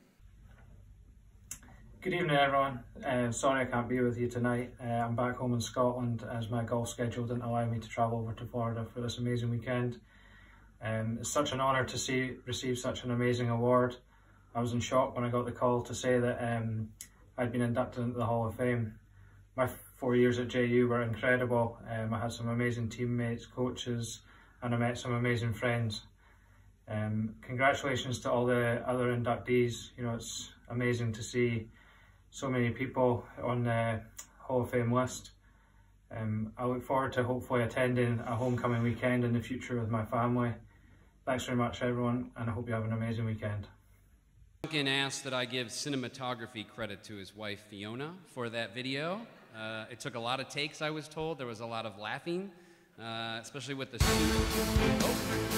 Good evening, everyone. Uh, sorry I can't be with you tonight. Uh, I'm back home in Scotland as my golf schedule didn't allow me to travel over to Florida for this amazing weekend. Um, it's such an honour to see receive such an amazing award. I was in shock when I got the call to say that um, I'd been inducted into the Hall of Fame. My four years at J U were incredible. Um, I had some amazing teammates, coaches, and I met some amazing friends. Um, congratulations to all the other inductees. You know, it's amazing to see so many people on the Hall of Fame list. Um, I look forward to hopefully attending a homecoming weekend in the future with my family. Thanks very much, everyone, and I hope you have an amazing weekend. Duncan asked that I give cinematography credit to his wife, Fiona, for that video. Uh, it took a lot of takes, I was told. There was a lot of laughing, uh, especially with the suit. Oh.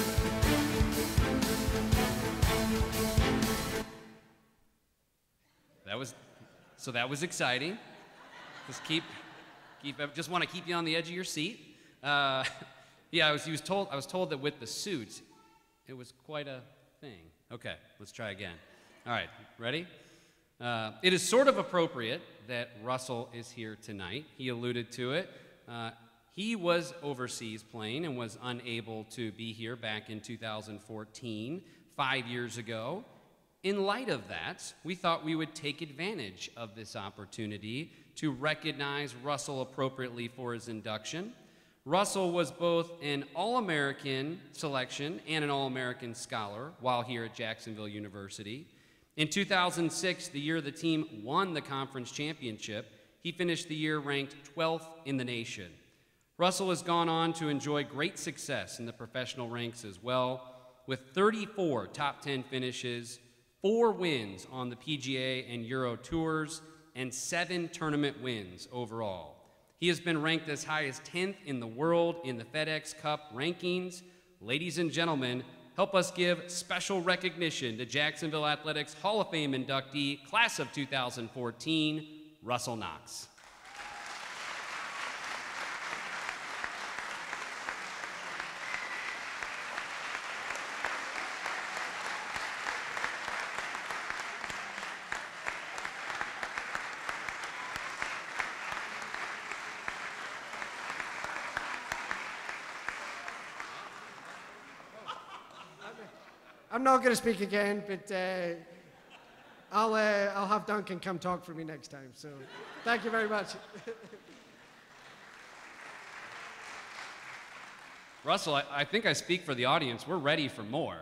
That was, so that was exciting. Just keep, keep, just want to keep you on the edge of your seat. Uh, yeah, I was, he was told, I was told that with the suit, it was quite a thing. Okay, let's try again. All right, ready? Uh, it is sort of appropriate that Russell is here tonight. He alluded to it. Uh, he was overseas playing and was unable to be here back in two thousand fourteen, five years ago. In light of that, we thought we would take advantage of this opportunity to recognize Russell appropriately for his induction. Russell was both an All-American selection and an All-American scholar while here at Jacksonville University. In two thousand six, the year the team won the conference championship, he finished the year ranked twelfth in the nation. Russell has gone on to enjoy great success in the professional ranks as well, with thirty-four top ten finishes, four wins on the P G A and Euro Tours, and seven tournament wins overall. He has been ranked as high as tenth in the world in the FedEx Cup rankings. Ladies and gentlemen, help us give special recognition to Jacksonville Athletics Hall of Fame inductee, class of two thousand fourteen, Russell Knox. I'm not going to speak again, but uh, I'll, uh, I'll have Duncan come talk for me next time. So thank you very much. Russell, I, I think I speak for the audience. We're ready for more.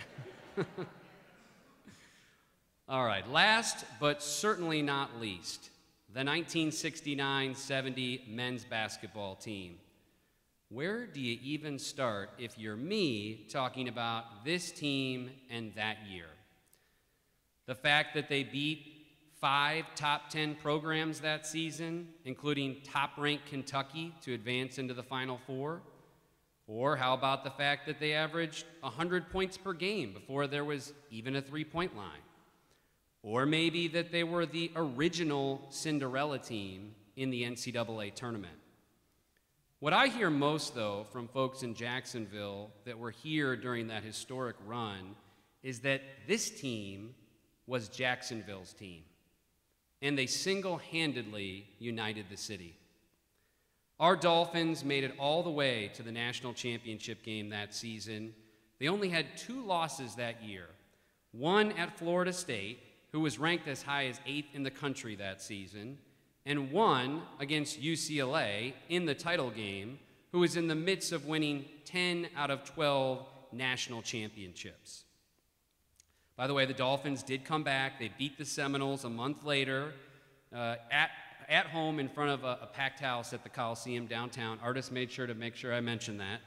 All right, last but certainly not least, the nineteen sixty-nine seventy men's basketball team. Where do you even start if you're me talking about this team and that year? The fact that they beat five top ten programs that season, including top-ranked Kentucky to advance into the Final Four? Or how about the fact that they averaged one hundred points per game before there was even a three-point line? Or maybe that they were the original Cinderella team in the N C double A tournament? What I hear most, though, from folks in Jacksonville that were here during that historic run is that this team was Jacksonville's team, and they single-handedly united the city. Our Dolphins made it all the way to the national championship game that season. They only had two losses that year, one at Florida State, who was ranked as high as eighth in the country that season, and one against U C L A in the title game, who was in the midst of winning ten out of twelve national championships. By the way, the Dolphins did come back. They beat the Seminoles a month later uh, at, at home in front of a, a packed house at the Coliseum downtown. Artists made sure to make sure I mentioned that.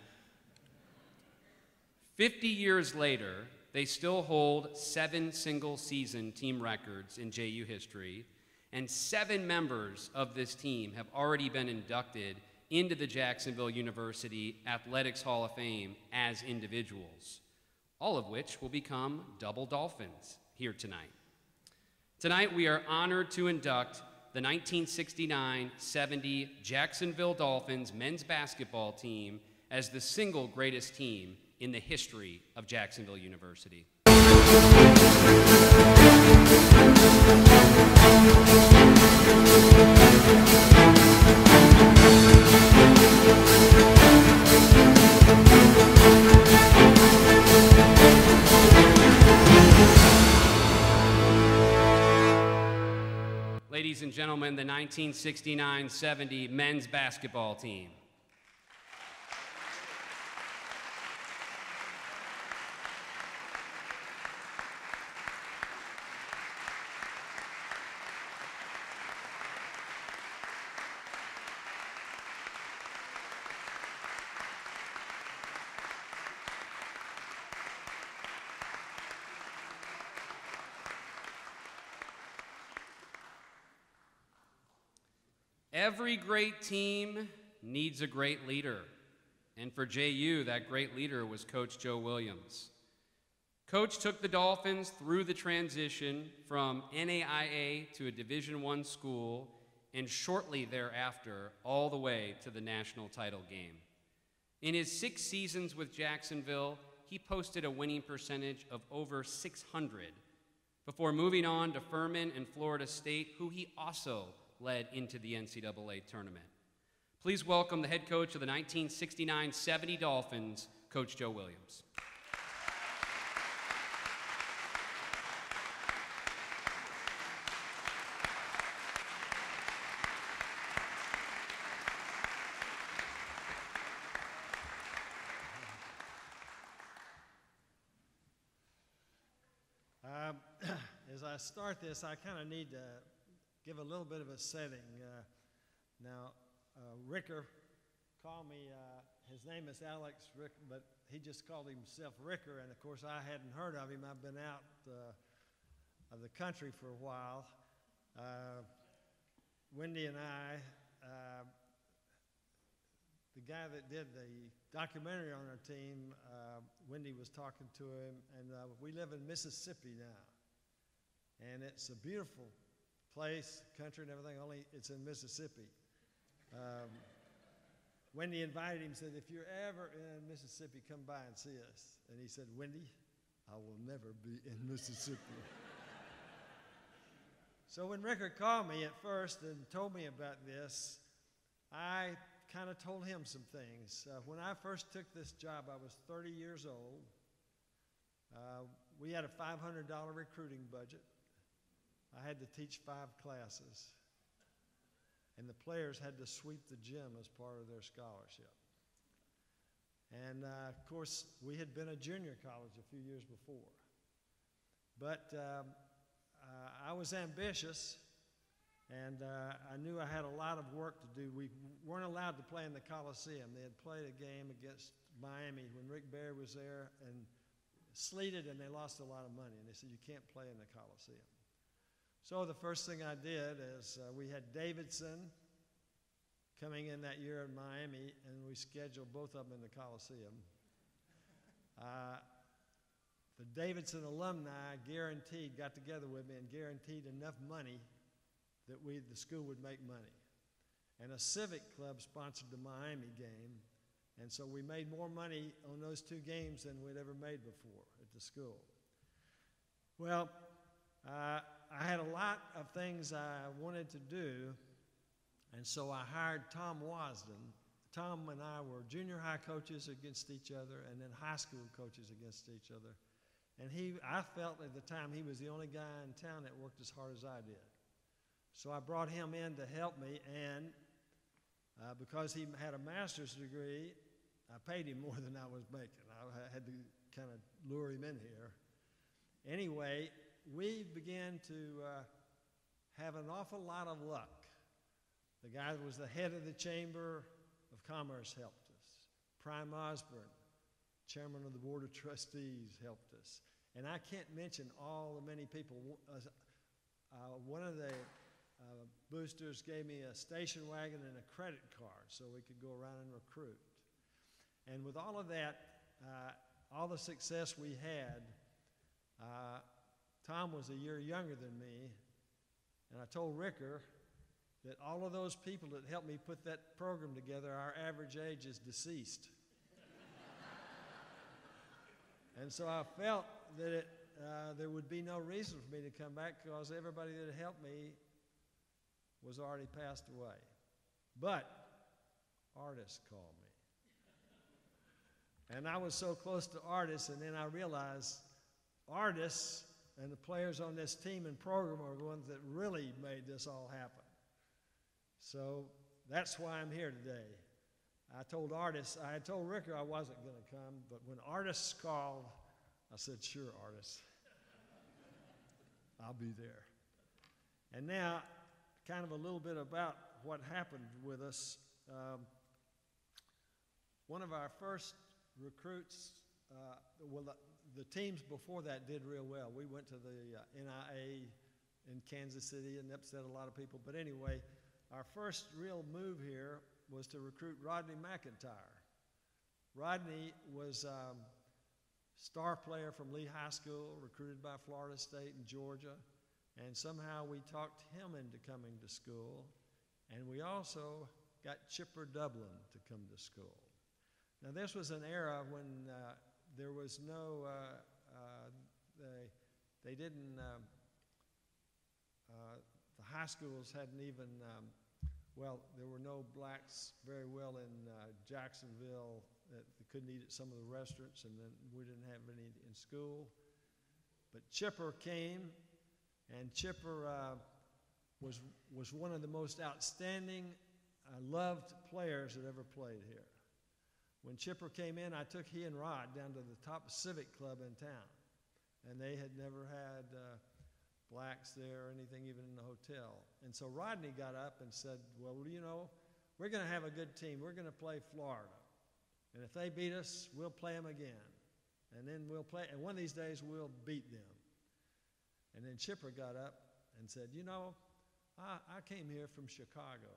Fifty years later, they still hold seven single-season team records in J U history, and seven members of this team have already been inducted into the Jacksonville University Athletics Hall of Fame as individuals, all of which will become double Dolphins here tonight. Tonight, we are honored to induct the nineteen sixty-nine seventy Jacksonville Dolphins men's basketball team as the single greatest team in the history of Jacksonville University. Ladies and gentlemen, the nineteen sixty-nine seventy men's basketball team. Every great team needs a great leader. And for J U, that great leader was Coach Joe Williams. Coach took the Dolphins through the transition from N A I A to a Division One school, and shortly thereafter, all the way to the national title game. In his six seasons with Jacksonville, he posted a winning percentage of over six hundred before moving on to Furman and Florida State, who he also led into the N C double A tournament. Please welcome the head coach of the nineteen sixty-nine seventy Dolphins, Coach Joe Williams. Um, as I start this, I kind of need to give a little bit of a setting. Uh, now, uh, Ricker called me, uh, his name is Alex Rick, but he just called himself Ricker, and of course I hadn't heard of him. I've been out uh, of the country for a while. Uh, Wendy and I, uh, the guy that did the documentary on our team, uh, Wendy was talking to him, and uh, we live in Mississippi now, and it's a beautiful place, country and everything, only it's in Mississippi. Um, Wendy invited him, said, if you're ever in Mississippi, come by and see us. And he said, Wendy, I will never be in Mississippi. So when Rickard called me at first and told me about this, I kind of told him some things. Uh, when I first took this job, I was thirty years old. Uh, we had a five hundred dollar recruiting budget. I had to teach five classes, and the players had to sweep the gym as part of their scholarship. And uh, of course, we had been a junior college a few years before. But um, uh, I was ambitious, and uh, I knew I had a lot of work to do. We weren't allowed to play in the Coliseum. They had played a game against Miami when Rick Barry was there, and sleeted, and they lost a lot of money. And they said, you can't play in the Coliseum. So the first thing I did is uh, we had Davidson coming in that year in Miami, and we scheduled both of them in the Coliseum. Uh, the Davidson alumni guaranteed, got together with me and guaranteed enough money that we, the school would make money. And a civic club sponsored the Miami game, and so we made more money on those two games than we'd ever made before at the school. Well, uh, I had a lot of things I wanted to do, and so I hired Tom Wasden. Tom and I were junior high coaches against each other, and then high school coaches against each other. And he, I felt at the time he was the only guy in town that worked as hard as I did. So I brought him in to help me, and uh, because he had a master's degree, I paid him more than I was making. I had to kind of lure him in here. Anyway, we began to uh, have an awful lot of luck. The guy that was the head of the Chamber of Commerce helped us. Prime Osborne, chairman of the Board of Trustees, helped us. And I can't mention all the many people. Uh, uh, one of the uh, boosters gave me a station wagon and a credit card so we could go around and recruit. And with all of that, uh, all the success we had, uh, Tom was a year younger than me, and I told Ricker that all of those people that helped me put that program together, our average age is deceased. And so I felt that it, uh, there would be no reason for me to come back because everybody that helped me was already passed away. But Artis called me. And I was so close to Artis, and then I realized Artis and the players on this team and program are the ones that really made this all happen. So that's why I'm here today. I told Artis, I had told Ricker I wasn't going to come, but when Artis called, I said, sure, Artis. I'll be there. And now, kind of a little bit about what happened with us. Um, one of our first recruits, uh, well, the, the teams before that did real well. We went to the uh, N I A in Kansas City and upset a lot of people. But anyway, our first real move here was to recruit Rodney McIntyre. Rodney was um, star player from Lee High School, recruited by Florida State and Georgia, and somehow we talked him into coming to school, and we also got Chipper Dublin to come to school. Now this was an era when uh, there was no, uh, uh, they, they didn't, um, uh, the high schools hadn't even, um, well, there were no blacks very well in uh, Jacksonville. That they couldn't eat at some of the restaurants, and then we didn't have any in school. But Chipper came, and Chipper uh, was, was one of the most outstanding, uh, loved players that ever played here. When Chipper came in, I took he and Rod down to the top civic club in town, and they had never had uh, blacks there or anything, even in the hotel. And so Rodney got up and said, well, you know, we're going to have a good team. We're going to play Florida. And if they beat us, we'll play them again. And then we'll play, and one of these days we'll beat them. And then Chipper got up and said, you know, I, I came here from Chicago.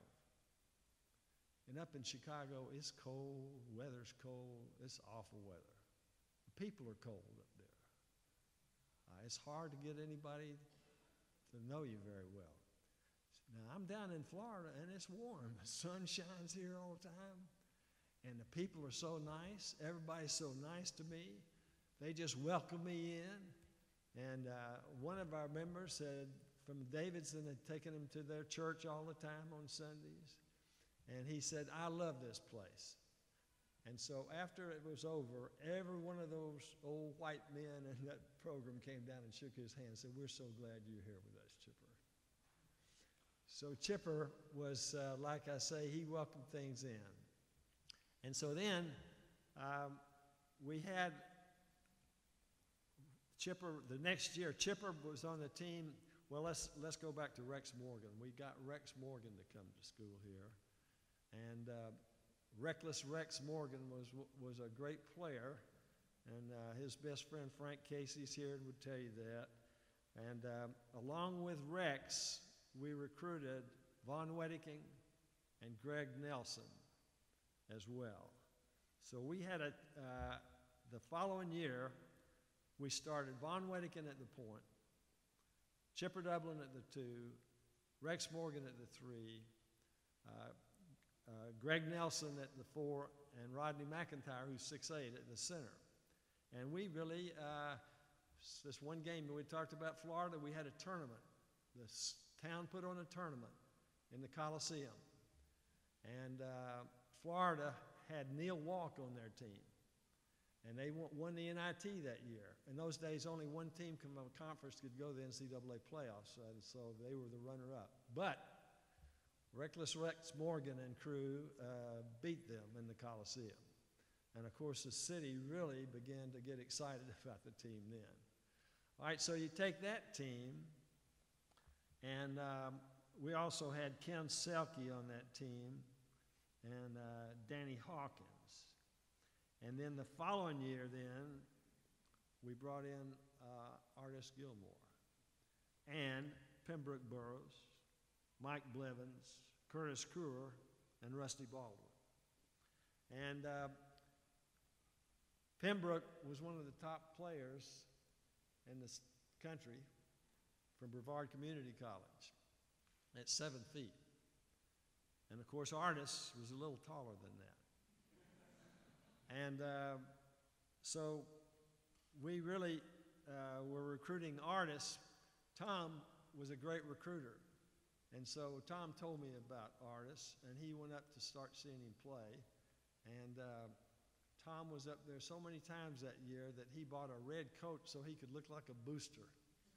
And up in Chicago, it's cold, weather's cold, it's awful weather. The people are cold up there. Uh, it's hard to get anybody to know you very well. Now, I'm down in Florida, and it's warm. The sun shines here all the time. And the people are so nice. Everybody's so nice to me. They just welcome me in. And uh, one of our members said from Davidson had taken him to their church all the time on Sundays. And he said, I love this place. And so after it was over, every one of those old white men in that program came down and shook his hand and said, we're so glad you're here with us, Chipper. So Chipper was, uh, like I say, he welcomed things in. And so then um, we had Chipper, the next year, Chipper was on the team. Well, let's, let's go back to Rex Morgan. We got Rex Morgan to come to school here. And uh, Reckless Rex Morgan was, was a great player. And uh, his best friend Frank Casey's here and would tell you that. And uh, along with Rex, we recruited Von Wedeking and Greg Nelson as well. So we had a, uh, the following year, we started Von Wedeking at the point, Chipper Dublin at the two, Rex Morgan at the three, uh, uh, Greg Nelson at the four, and Rodney McIntyre, who's six eight, at the center. And we really, uh, this one game we talked about Florida, we had a tournament. The town put on a tournament in the Coliseum. And uh, Florida had Neil Walk on their team, and they won the N I T that year. In those days, only one team from a conference could go to the N C double A playoffs, and so they were the runner-up. But Reckless Rex Morgan and crew uh, beat them in the Coliseum. And of course, the city really began to get excited about the team then. All right, so you take that team, and um, we also had Ken Selke on that team, and uh, Danny Hawkins. And then the following year then, we brought in uh, Artis Gilmore and Pembroke Burroughs Mike Blevins, Curtis Kruer, and Rusty Baldwin. And uh, Pembroke was one of the top players in this country from Brevard Community College at seven feet. And of course, Artis was a little taller than that. And uh, so we really uh, were recruiting Artis. Tom was a great recruiter. And so Tom told me about Artis, and he went up to start seeing him play. And uh, Tom was up there so many times that year that he bought a red coat so he could look like a booster.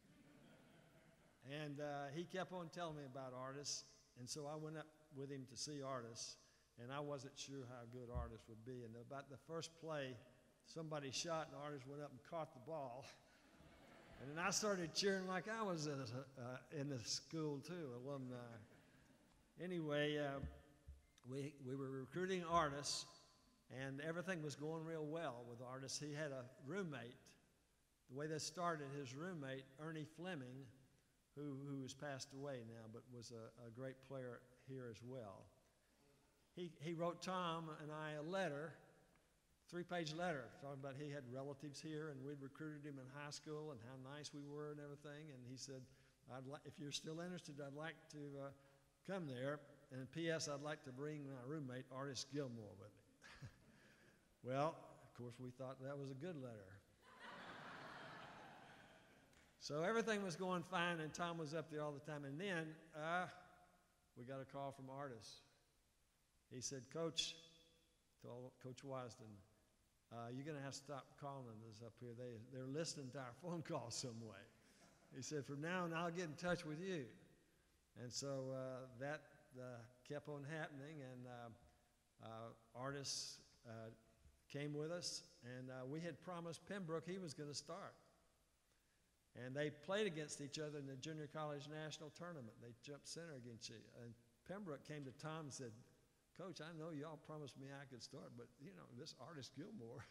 And uh, he kept on telling me about Artis, and so I went up with him to see Artis, and I wasn't sure how good Artis would be. And about the first play, somebody shot, and Artis went up and caught the ball. And then I started cheering like I was in, a, uh, in the school too, alumni. Anyway, uh, we, we were recruiting Artis, and everything was going real well with Artis. He had a roommate. The way this started, his roommate, Ernie Fleming, who, who has passed away now, but was a, a great player here as well. He, he wrote Tom and I a letter, three-page letter, talking about he had relatives here, and we'd recruited him in high school and how nice we were and everything. And he said, I'd like, if you're still interested, I'd like to uh, come there. And P S, I'd like to bring my roommate, Artis Gilmore, with me. Well, of course, we thought that was a good letter. So everything was going fine, and Tom was up there all the time. And then uh, we got a call from Artis. He said, Coach, told Coach Wisden, uh, you're going to have to stop calling us up here. They, they're listening to our phone calls some way. He said, from now on, I'll get in touch with you. And so uh, that uh, kept on happening, and uh, uh, Artis uh, came with us, and uh, we had promised Pembroke he was going to start. And they played against each other in the junior college national tournament. They jumped center against you. And Pembroke came to Tom and said, Coach, I know y'all promised me I could start, but, you know, this Artis Gilmore,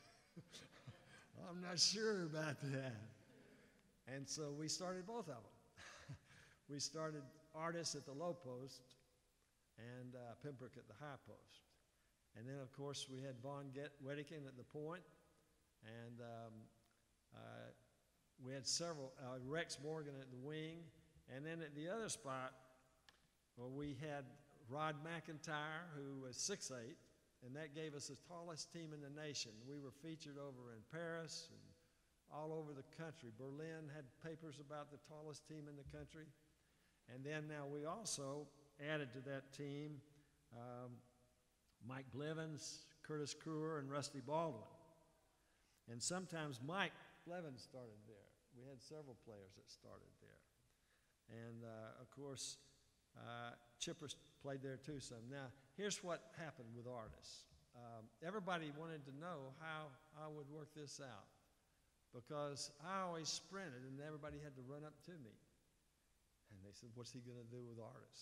I'm not sure about that. And so we started both of them. We started Artis at the low post and uh, Pembroke at the high post. And then, of course, we had Vaughn Wedikin at the point, and um, uh, we had several, uh, Rex Morgan at the wing, and then at the other spot, well, we had Rod McIntyre, who was six eight, and that gave us the tallest team in the nation. We were featured over in Paris and all over the country. Berlin had papers about the tallest team in the country. And then now we also added to that team um, Mike Blevins, Curtis Kruer, and Rusty Baldwin. And sometimes Mike Blevins started there. We had several players that started there. And uh, of course, uh, Chipper played there too some. Now, here's what happened with Artis. Um, everybody wanted to know how I would work this out, because I always sprinted and everybody had to run up to me. And they said, what's he going to do with Artis?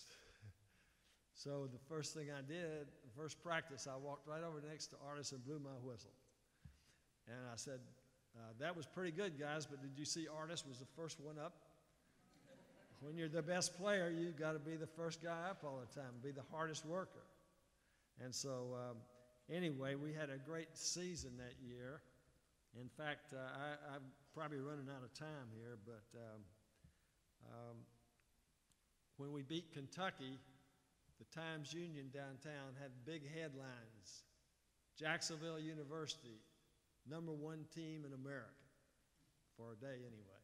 So the first thing I did, the first practice, I walked right over next to Artis and blew my whistle. And I said, uh, that was pretty good, guys, but did you see Artis was the first one up? When you're the best player, you've got to be the first guy up all the time, be the hardest worker. And so um, anyway, we had a great season that year. In fact, uh, I, I'm probably running out of time here, but um, um, when we beat Kentucky, the Times-Union downtown had big headlines. Jacksonville University, number one team in America, for a day anyway.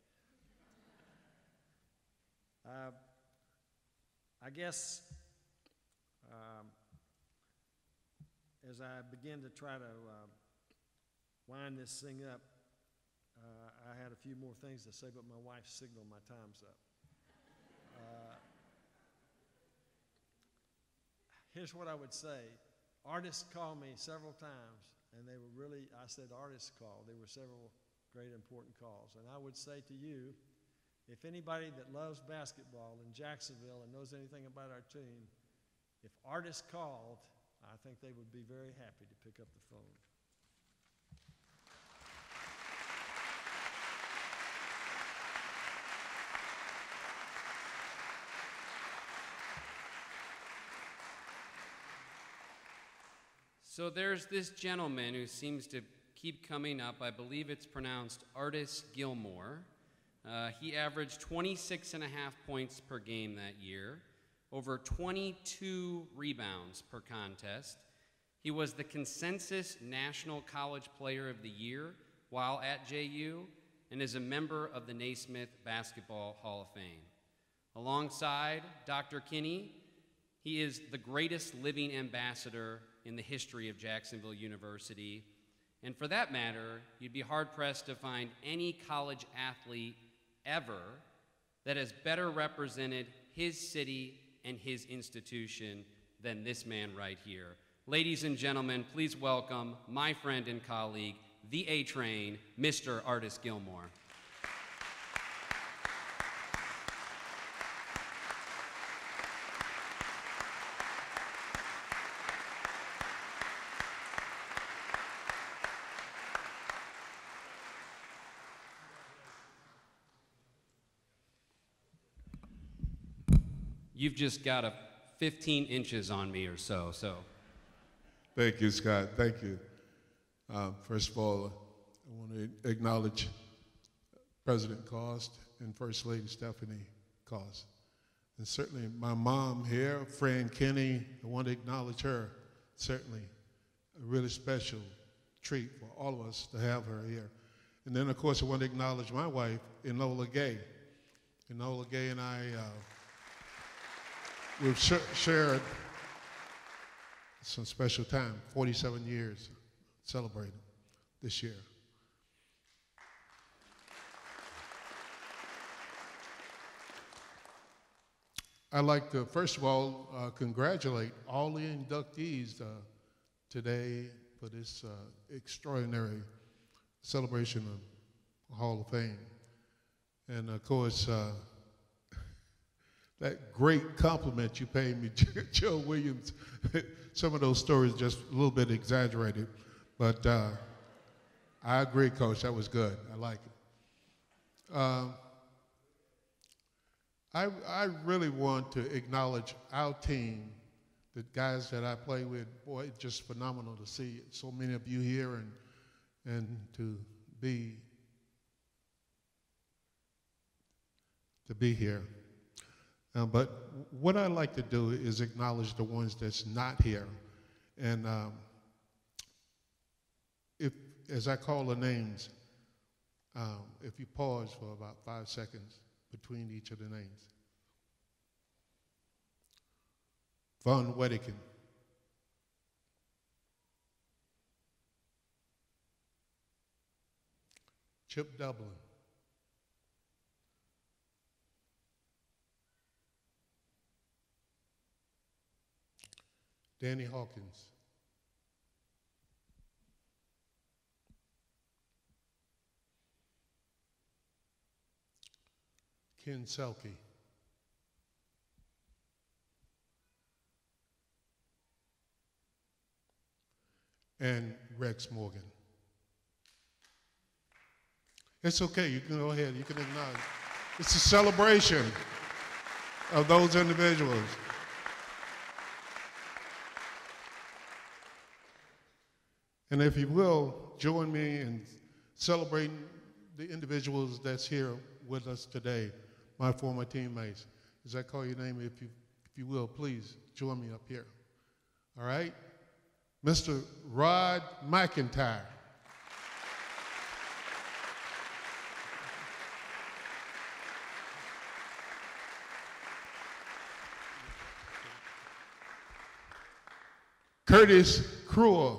Uh, I guess um, as I begin to try to uh, wind this thing up, uh, I had a few more things to say, but my wife signaled my time's up. Uh, here's what I would say. Artists called me several times, and they were really, I said artists called. There were several great important calls. And I would say to you, if anybody that loves basketball in Jacksonville and knows anything about our team, if artists called, I think they would be very happy to pick up the phone. So there's this gentleman who seems to keep coming up. I believe it's pronounced Artis Gilmore. Uh, he averaged twenty-six and a half points per game that year, over twenty-two rebounds per contest. He was the consensus National College Player of the Year while at J U, and is a member of the Naismith Basketball Hall of Fame. Alongside Doctor Kinney, he is the greatest living ambassador in the history of Jacksonville University. And for that matter, you'd be hard-pressed to find any college athlete ever that has better represented his city and his institution than this man right here. Ladies and gentlemen, please welcome my friend and colleague, the A-Train, Mister Artis Gilmore. You've just got a fifteen inches on me or so, so. Thank you, Scott. Thank you. Uh, first of all, I want to acknowledge President Cost and First Lady Stephanie Cost. And certainly my mom here, Fran Kinney, I want to acknowledge her. Certainly a really special treat for all of us to have her here. And then, of course, I want to acknowledge my wife, Enola Gay. Enola Gay and I, uh, we've sh shared some special time, forty-seven years celebrating this year. I'd like to, first of all, uh, congratulate all the inductees uh, today for this uh, extraordinary celebration of Hall of Fame. And of course, uh, that great compliment you paid me, Joe Williams, some of those stories just a little bit exaggerated, but uh, I agree, Coach, that was good. I like it. Uh, I, I really want to acknowledge our team, the guys that I play with. Boy, it's just phenomenal to see so many of you here and, and to be, to be here. Uh, but what I like to do is acknowledge the ones that's not here. And um, if, as I call the names, um, if you pause for about five seconds between each of the names. Von Wediken. Chip Dublin. Danny Hawkins. Ken Selke. And Rex Morgan. It's okay, you can go ahead, you can acknowledge. It's a celebration of those individuals. And if you will, join me in celebrating the individuals that's here with us today, my former teammates. As I call your name, if you, if you will, please join me up here. All right? Mister Rod McIntyre. Curtis Cruel.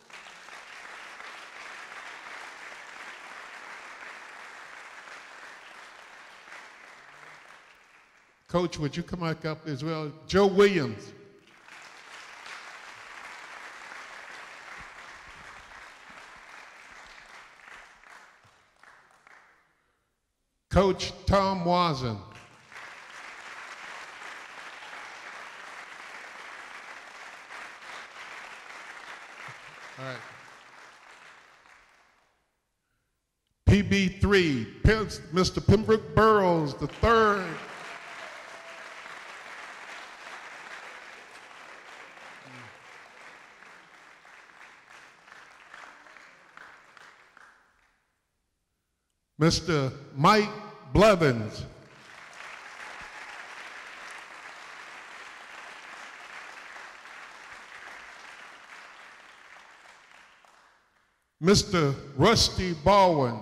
Coach, would you come back up as well? Joe Williams. Coach Tom Wazen. All right. P B three, Mister Pembroke Burrows the third. Mister Mike Blevins. Mister Rusty Baldwin.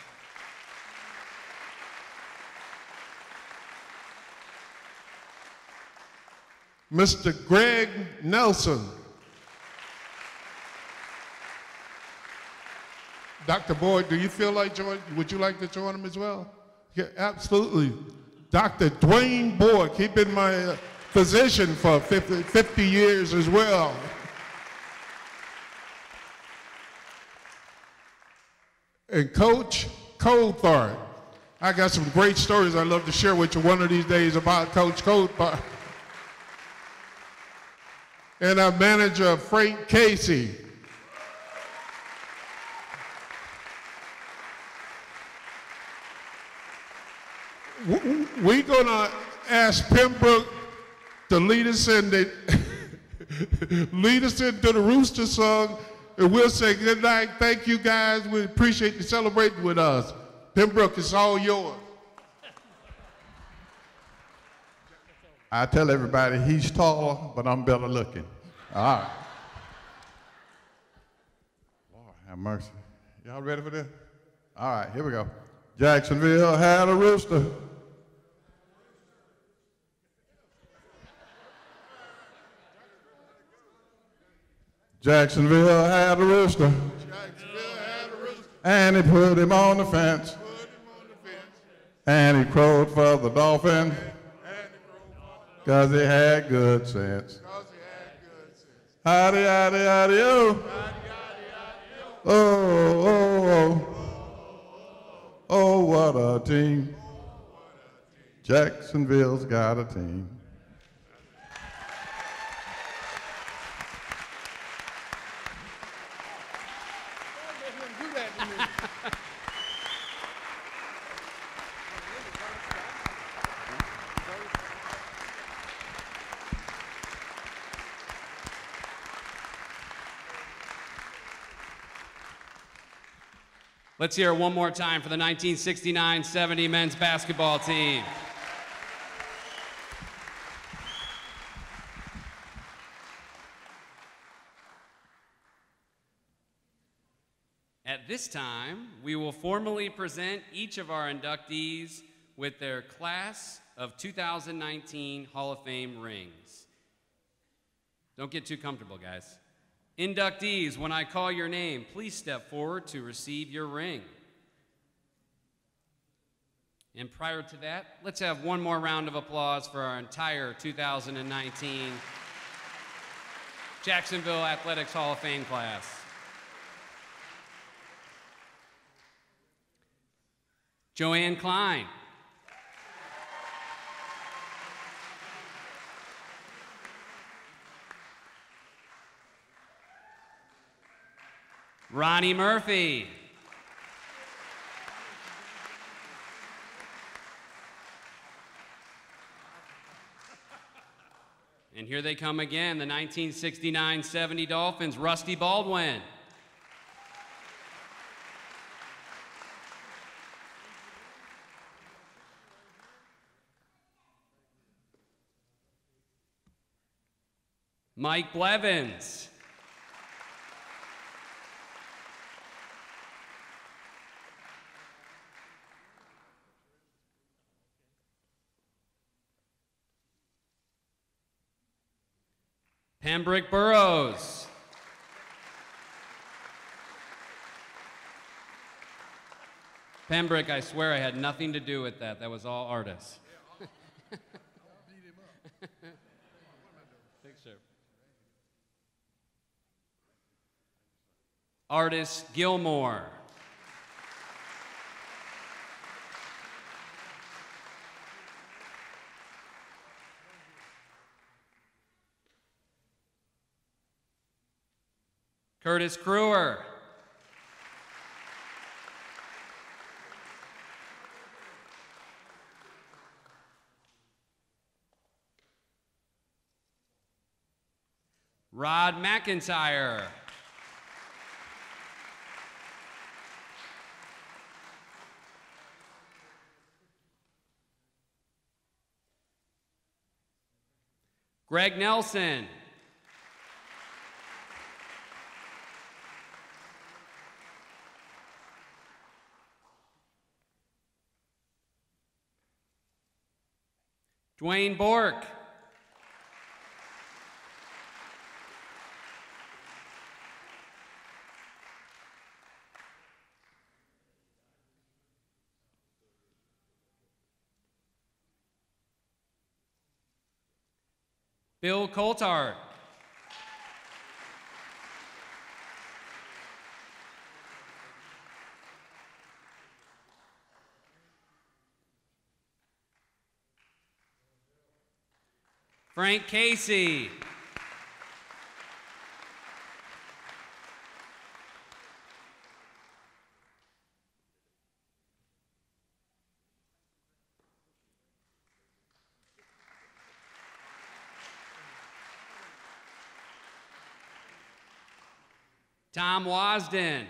Mister Greg Nelson. Doctor Boyd, do you feel like joining? Would you like to join him as well? Yeah, absolutely. Doctor Dwayne Boyd, he's been my uh, physician for fifty, fifty years as well. And Coach Coulthard. I got some great stories I'd love to share with you one of these days about Coach Coulthard. And our manager, Frank Casey. We're gonna ask Pembroke to lead us in the lead us into the Rooster song, and we'll say good night. Thank you guys. We appreciate you celebrating with us. Pembroke, it's all yours. I tell everybody he's taller, but I'm better looking. All right. Lord have mercy. Y'all ready for this? All right, here we go. Jacksonville had a rooster. Jacksonville had a rooster. Jacksonville had a rooster. And he put him on the fence. Put him on the fence. And he crowed for the Dolphins. Because he had good sense. Howdy, howdy, howdy, oh. Oh, oh, oh. Oh, what a team. Jacksonville's got a team. Let's hear it one more time for the nineteen sixty-nine seventy men's basketball team. At this time, we will formally present each of our inductees with their Class of two thousand nineteen Hall of Fame rings. Don't get too comfortable, guys. Inductees, when I call your name, please step forward to receive your ring. And prior to that, let's have one more round of applause for our entire two thousand nineteen Jacksonville Athletics Hall of Fame class. Joanne Klein. Ronnie Murphy. And here they come again, the nineteen sixty-nine seventy Dolphins, Rusty Baldwin. Mike Blevins. Pembroke Burrows. Pembroke, I swear I had nothing to do with that. That was all artists. Picture. Artist Gilmore. Curtis Crewer. Rod McIntyre. Greg Nelson. Dwayne Bork. Bill Coulthard. Frank Casey. Tom Wasden.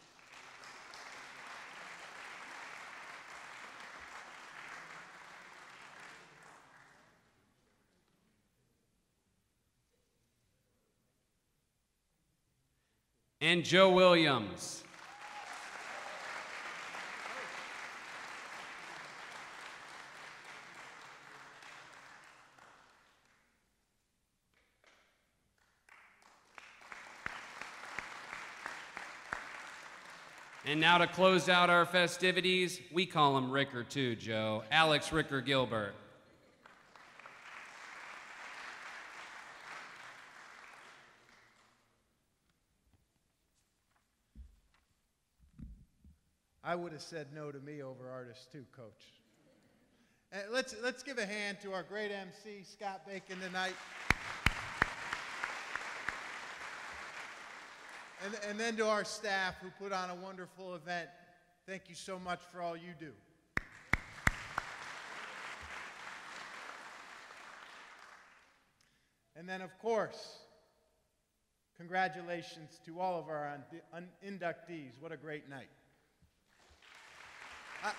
And Joe Williams. And now to close out our festivities, we call him Ricker too, Joe. Alex Ricker Gilbert. I would have said no to me over artists too, Coach. And let's, let's give a hand to our great M C, Scott Bacon, tonight. And, and then to our staff who put on a wonderful event. Thank you so much for all you do. And then, of course, congratulations to all of our inductees. What a great night. I,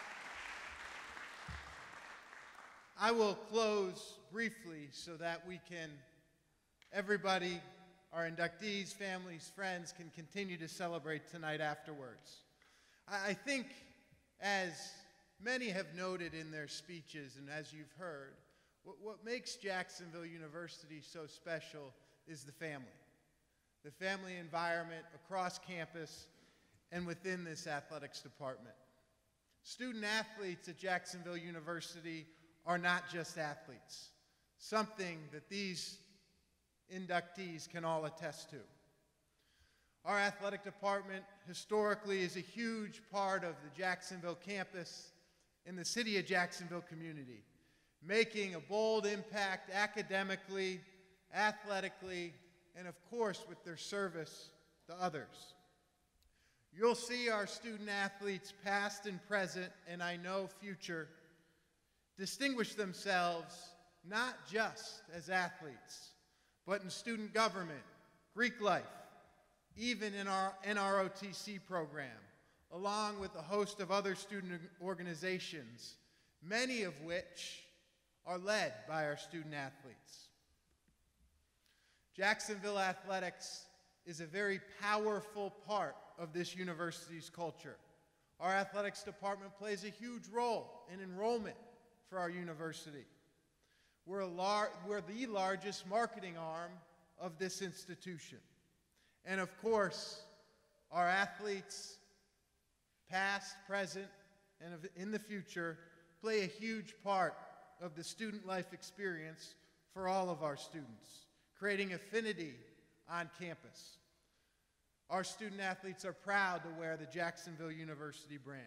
I will close briefly so that we can, everybody, our inductees, families, friends, can continue to celebrate tonight afterwards. I, I think, as many have noted in their speeches and as you've heard, what, what makes Jacksonville University so special is the family. The family environment across campus and within this athletics department. Student athletes at Jacksonville University are not just athletes, something that these inductees can all attest to. Our athletic department historically is a huge part of the Jacksonville campus and the city of Jacksonville community, making a bold impact academically, athletically, and of course with their service to others. You'll see our student athletes, past and present, and I know future, distinguish themselves not just as athletes, but in student government, Greek life, even in our N R O T C program, along with a host of other student organizations, many of which are led by our student athletes. Jacksonville Athletics is a very powerful part of this university's culture. Our athletics department plays a huge role in enrollment for our university. We're, a lar we're the largest marketing arm of this institution. And of course, our athletes, past, present, and in the future, play a huge part of the student life experience for all of our students, creating affinity on campus. Our student athletes are proud to wear the Jacksonville University brand.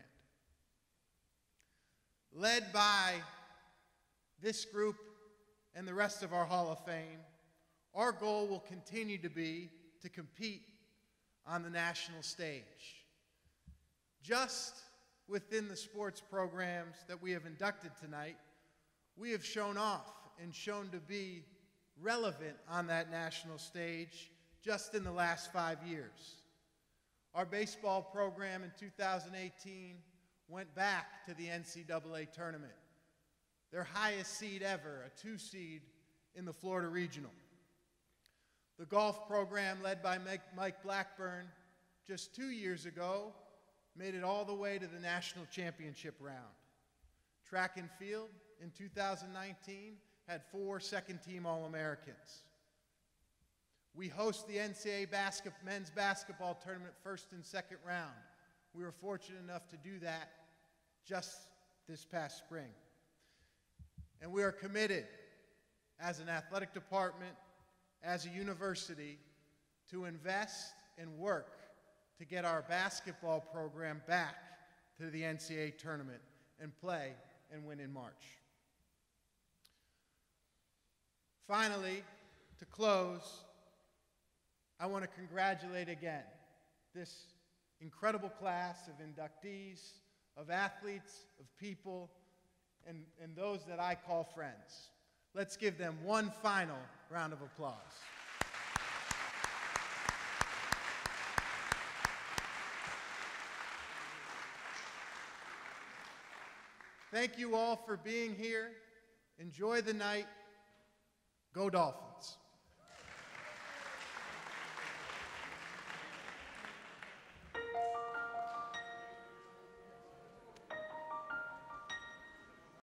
Led by this group and the rest of our Hall of Fame, our goal will continue to be to compete on the national stage. Just within the sports programs that we have inducted tonight, we have shown off and shown to be relevant on that national stage just in the last five years. Our baseball program in two thousand eighteen went back to the N C double A tournament. Their highest seed ever, a two seed, in the Florida Regional. The golf program led by Mike Blackburn just two years ago made it all the way to the national championship round. Track and field in two thousand nineteen had four second-team All-Americans. We host the N C double A basket, men's basketball tournament first and second round. We were fortunate enough to do that just this past spring. And we are committed as an athletic department, as a university, to invest and work to get our basketball program back to the N C double A tournament and play and win in March. Finally, to close, I want to congratulate again this incredible class of inductees, of athletes, of people, and, and those that I call friends. Let's give them one final round of applause. Thank you all for being here. Enjoy the night. Go Dolphins.